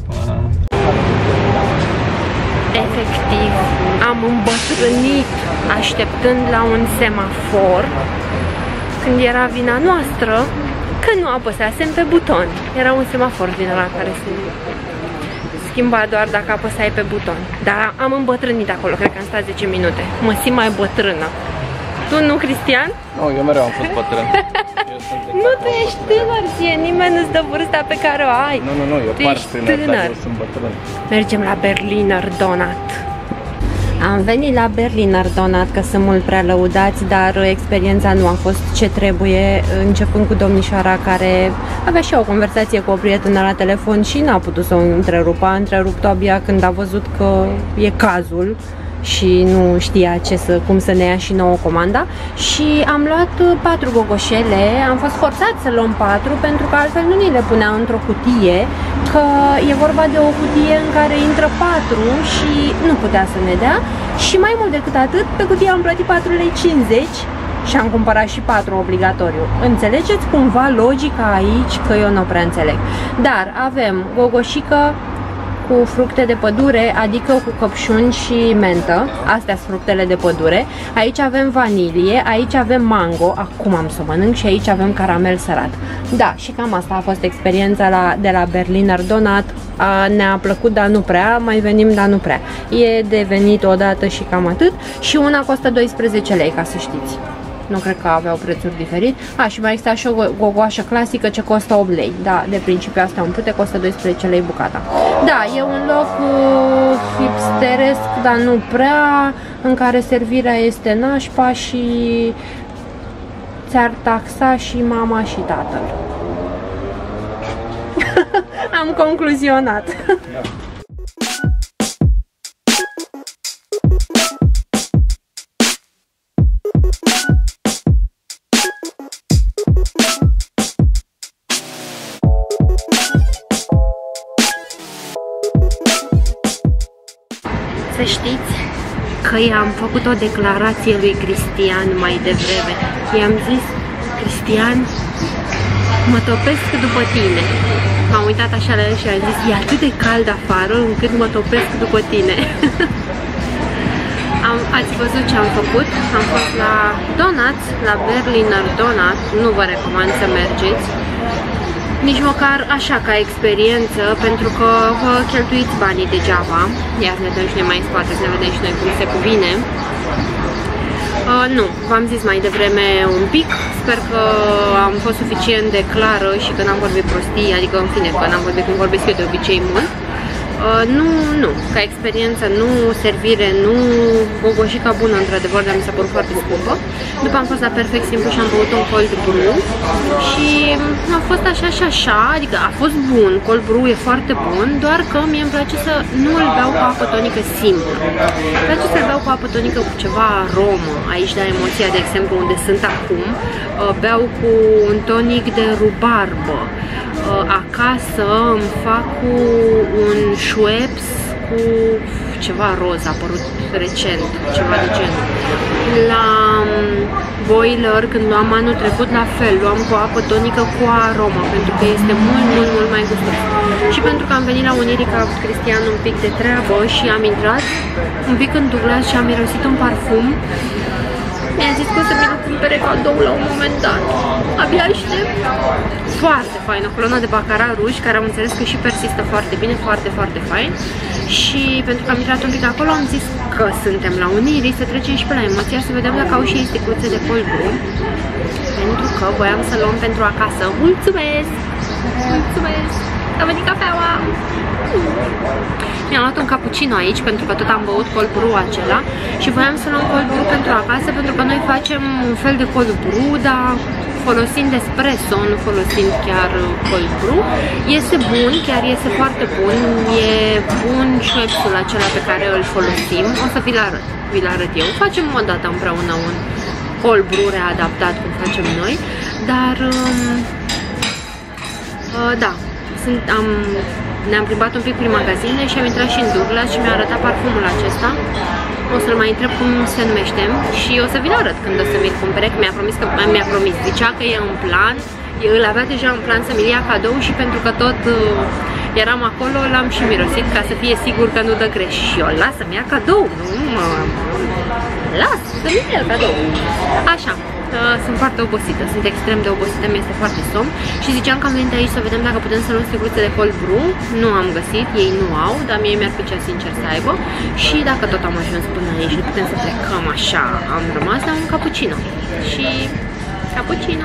Efectiv, am îmbătrânit așteptând la un semafor când era vina noastră că nu apăsasem pe buton. Era un semafor din ăla care se schimba doar dacă apăsai pe buton. Dar am îmbătrânit acolo, cred că am stat 10 minute. Mă simt mai bătrână. Tu nu, Cristian? Nu, eu mereu am fost bătrân. Nu, tu ești tânăr, ție, nimeni nu-ți dă vârsta pe care o ai. Nu, eu par tânăr, dar eu sunt bătrân. Mergem la Berliner Donut. Am venit la Berliner Donut că sunt mult prea lăudați, dar experiența nu a fost ce trebuie, începând cu domnișoara care avea și o conversație cu o prietenă la telefon și n-a putut să o întrerupă. A întrerupt-o abia când a văzut că e cazul și nu știa cum să ne ia și nouă comanda. Și am luat 4 gogoșele, am fost forțat să luăm 4 pentru că altfel nu ni le punea într-o cutie, că e vorba de o cutie în care intră 4 și nu putea să ne dea. Și mai mult decât atât, pe cutie am plătit 4,50 lei și am cumpărat și 4 obligatoriu. Înțelegeți cumva logica aici? Că eu nu prea înțeleg. Dar avem gogoșică cu fructe de pădure, adică cu căpșuni și mentă. Astea sunt fructele de pădure. Aici avem vanilie, aici avem mango, acum am să mănânc, și aici avem caramel sărat. Da, și cam asta a fost experiența de la Berliner Donut. Ne-a plăcut, dar nu prea, mai venim, dar nu prea. E de venit odată și cam atât. Și una costă 12 lei, ca să știți. Nu cred că aveau prețuri diferit. Și mai exista și o gogoașă clasică ce costă 8 lei. Da, de principiu astea umplute costă 12 lei bucata. Da, e un loc hipsteresc, dar nu prea, în care servirea este nașpa și ți-ar taxa și mama și tatăl. Am concluzionat. Să știți că i-am făcut o declarație lui Cristian mai devreme. I-am zis: Cristian, mă topesc după tine. M-am uitat așa la el și am zis: e atât de cald afară încât mă topesc după tine. Ați văzut ce am făcut? Am fost la Donuts, la Berliner Donut. Nu vă recomand să mergeți, nici măcar așa ca experiență, pentru că vă cheltuiți banii degeaba. Ia să ne dăm și noi mai în spate, să ne vedem și noi cum se cuvine. Nu, v-am zis mai devreme un pic, sper că am fost suficient de clară și că n-am vorbit prostii, adică în fine că n-am vorbit cum vorbesc eu de obicei mult. Nu, ca experiență, nu, servire, nu, gogojica bună, într-adevăr, dar mi s-a părut foarte scumpă. După am fost la Perfect Simplu și am băut un cold brew și a fost așa și așa, adică a fost bun, cold brew e foarte bun, doar că mie îmi place să nu îl beau cu apă tonică simplu. Îmi place să-l beau cu apă tonică cu ceva aromă, aici la Emoția, de exemplu, unde sunt acum, beau cu un tonic de rubarbă. Acasă îmi fac cu un Schweppes cu ceva roz, a apărut recent, ceva de genul. La boiler, când luam anul trecut, la fel, luam cu apă tonică cu aromă, pentru că este mult mai gustos. Și pentru că am venit la Unirii, că a avut Cristian un pic de treabă și am intrat un pic în Douglas și am mirosit un parfum. Mi-a zis că o să mi-l cumpere cadou la un moment dat. Abia aștept. Foarte fain, o coloană de baccarat ruj, care am înțeles că și persistă foarte bine, foarte fain. Și pentru că am intrat un pic acolo, am zis că suntem la Unirii, să trecem și pe la Emoția, să vedem dacă au și ei sticluțe de cold brew. Pentru că voiam să luăm pentru acasă. Mulțumesc! Mulțumesc! A venit cafeaua! Mi-am luat un cappuccino aici, pentru că tot am băut cold brew acela și voiam să luăm cold brew pentru acasă, pentru că noi facem un fel de cold brew, dar folosind espresso, nu folosind chiar cold brew. Este bun, chiar este foarte bun, e bun Schweppes-ul acela pe care îl folosim, o să vi-l arăt eu. Facem o dată împreună un cold brew readaptat cum facem noi, dar da, ne-am plimbat un pic prin magazine și am intrat și în Douglas și mi-a arătat parfumul acesta. O să-l mai întreb cum se numește și o să vi-l arăt când o să mi-l cumpere, că mi-a promis, zicea că e în plan, îl avea deja în plan să mi-l ia cadou și pentru că tot eram acolo, l-am și mirosit ca să fie sigur că nu dă greș. Și eu, las să-mi ia cadou, las să-mi ia cadou. Așa. Sunt foarte obosită, sunt extrem de obosită, mi-este foarte somn și ziceam că am venit aici să vedem dacă putem să luăm sticluțe de cold brew. Nu am găsit, ei nu au, dar mie mi-ar plăcea sincer să aibă. Și dacă tot am ajuns până aici, nu putem să plecăm așa, am rămas la un cappuccino. Și cappuccino.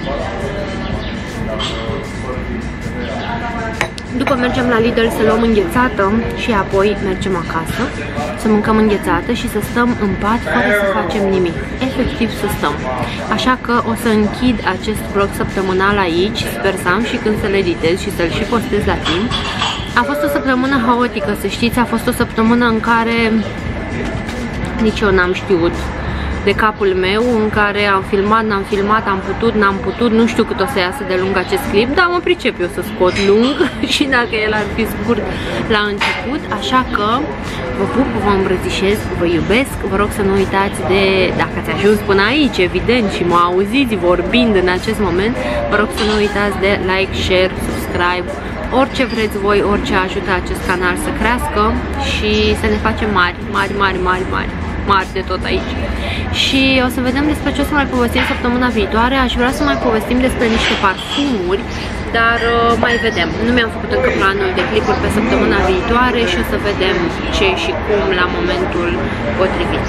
După mergem la Lidl să luăm înghețată și apoi mergem acasă să mâncăm înghețată și să stăm în pat fără să facem nimic. Efectiv să stăm. Așa că o să închid acest vlog săptămânal aici, sper să am și când să-l editez și să-l și postez la timp. A fost o săptămână haotică, să știți, a fost o săptămână în care nici eu n-am știut de capul meu, în care am filmat, n-am filmat, am putut, n-am putut, nu știu cât o să iasă de lung acest clip, dar mă pricep eu să scot lung și dacă el ar fi scurt la început, așa că vă pup, vă îmbrățișez, vă iubesc, vă rog să nu uitați de, dacă ați ajuns până aici, evident, și mă auziți vorbind în acest moment, vă rog să nu uitați de like, share, subscribe, orice vreți voi, orice ajută acest canal să crească și să ne facem mari de tot aici. Și o să vedem despre ce o să mai povestim săptămâna viitoare. Aș vrea să mai povestim despre niște parfumuri, dar mai vedem. Nu mi-am făcut încă planul de clipuri pe săptămâna viitoare și o să vedem ce și cum la momentul potrivit.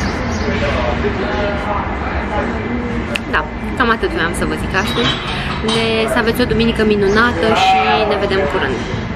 Da, cam atât voiam să vă zic astăzi. Să aveți o duminică minunată și ne vedem curând.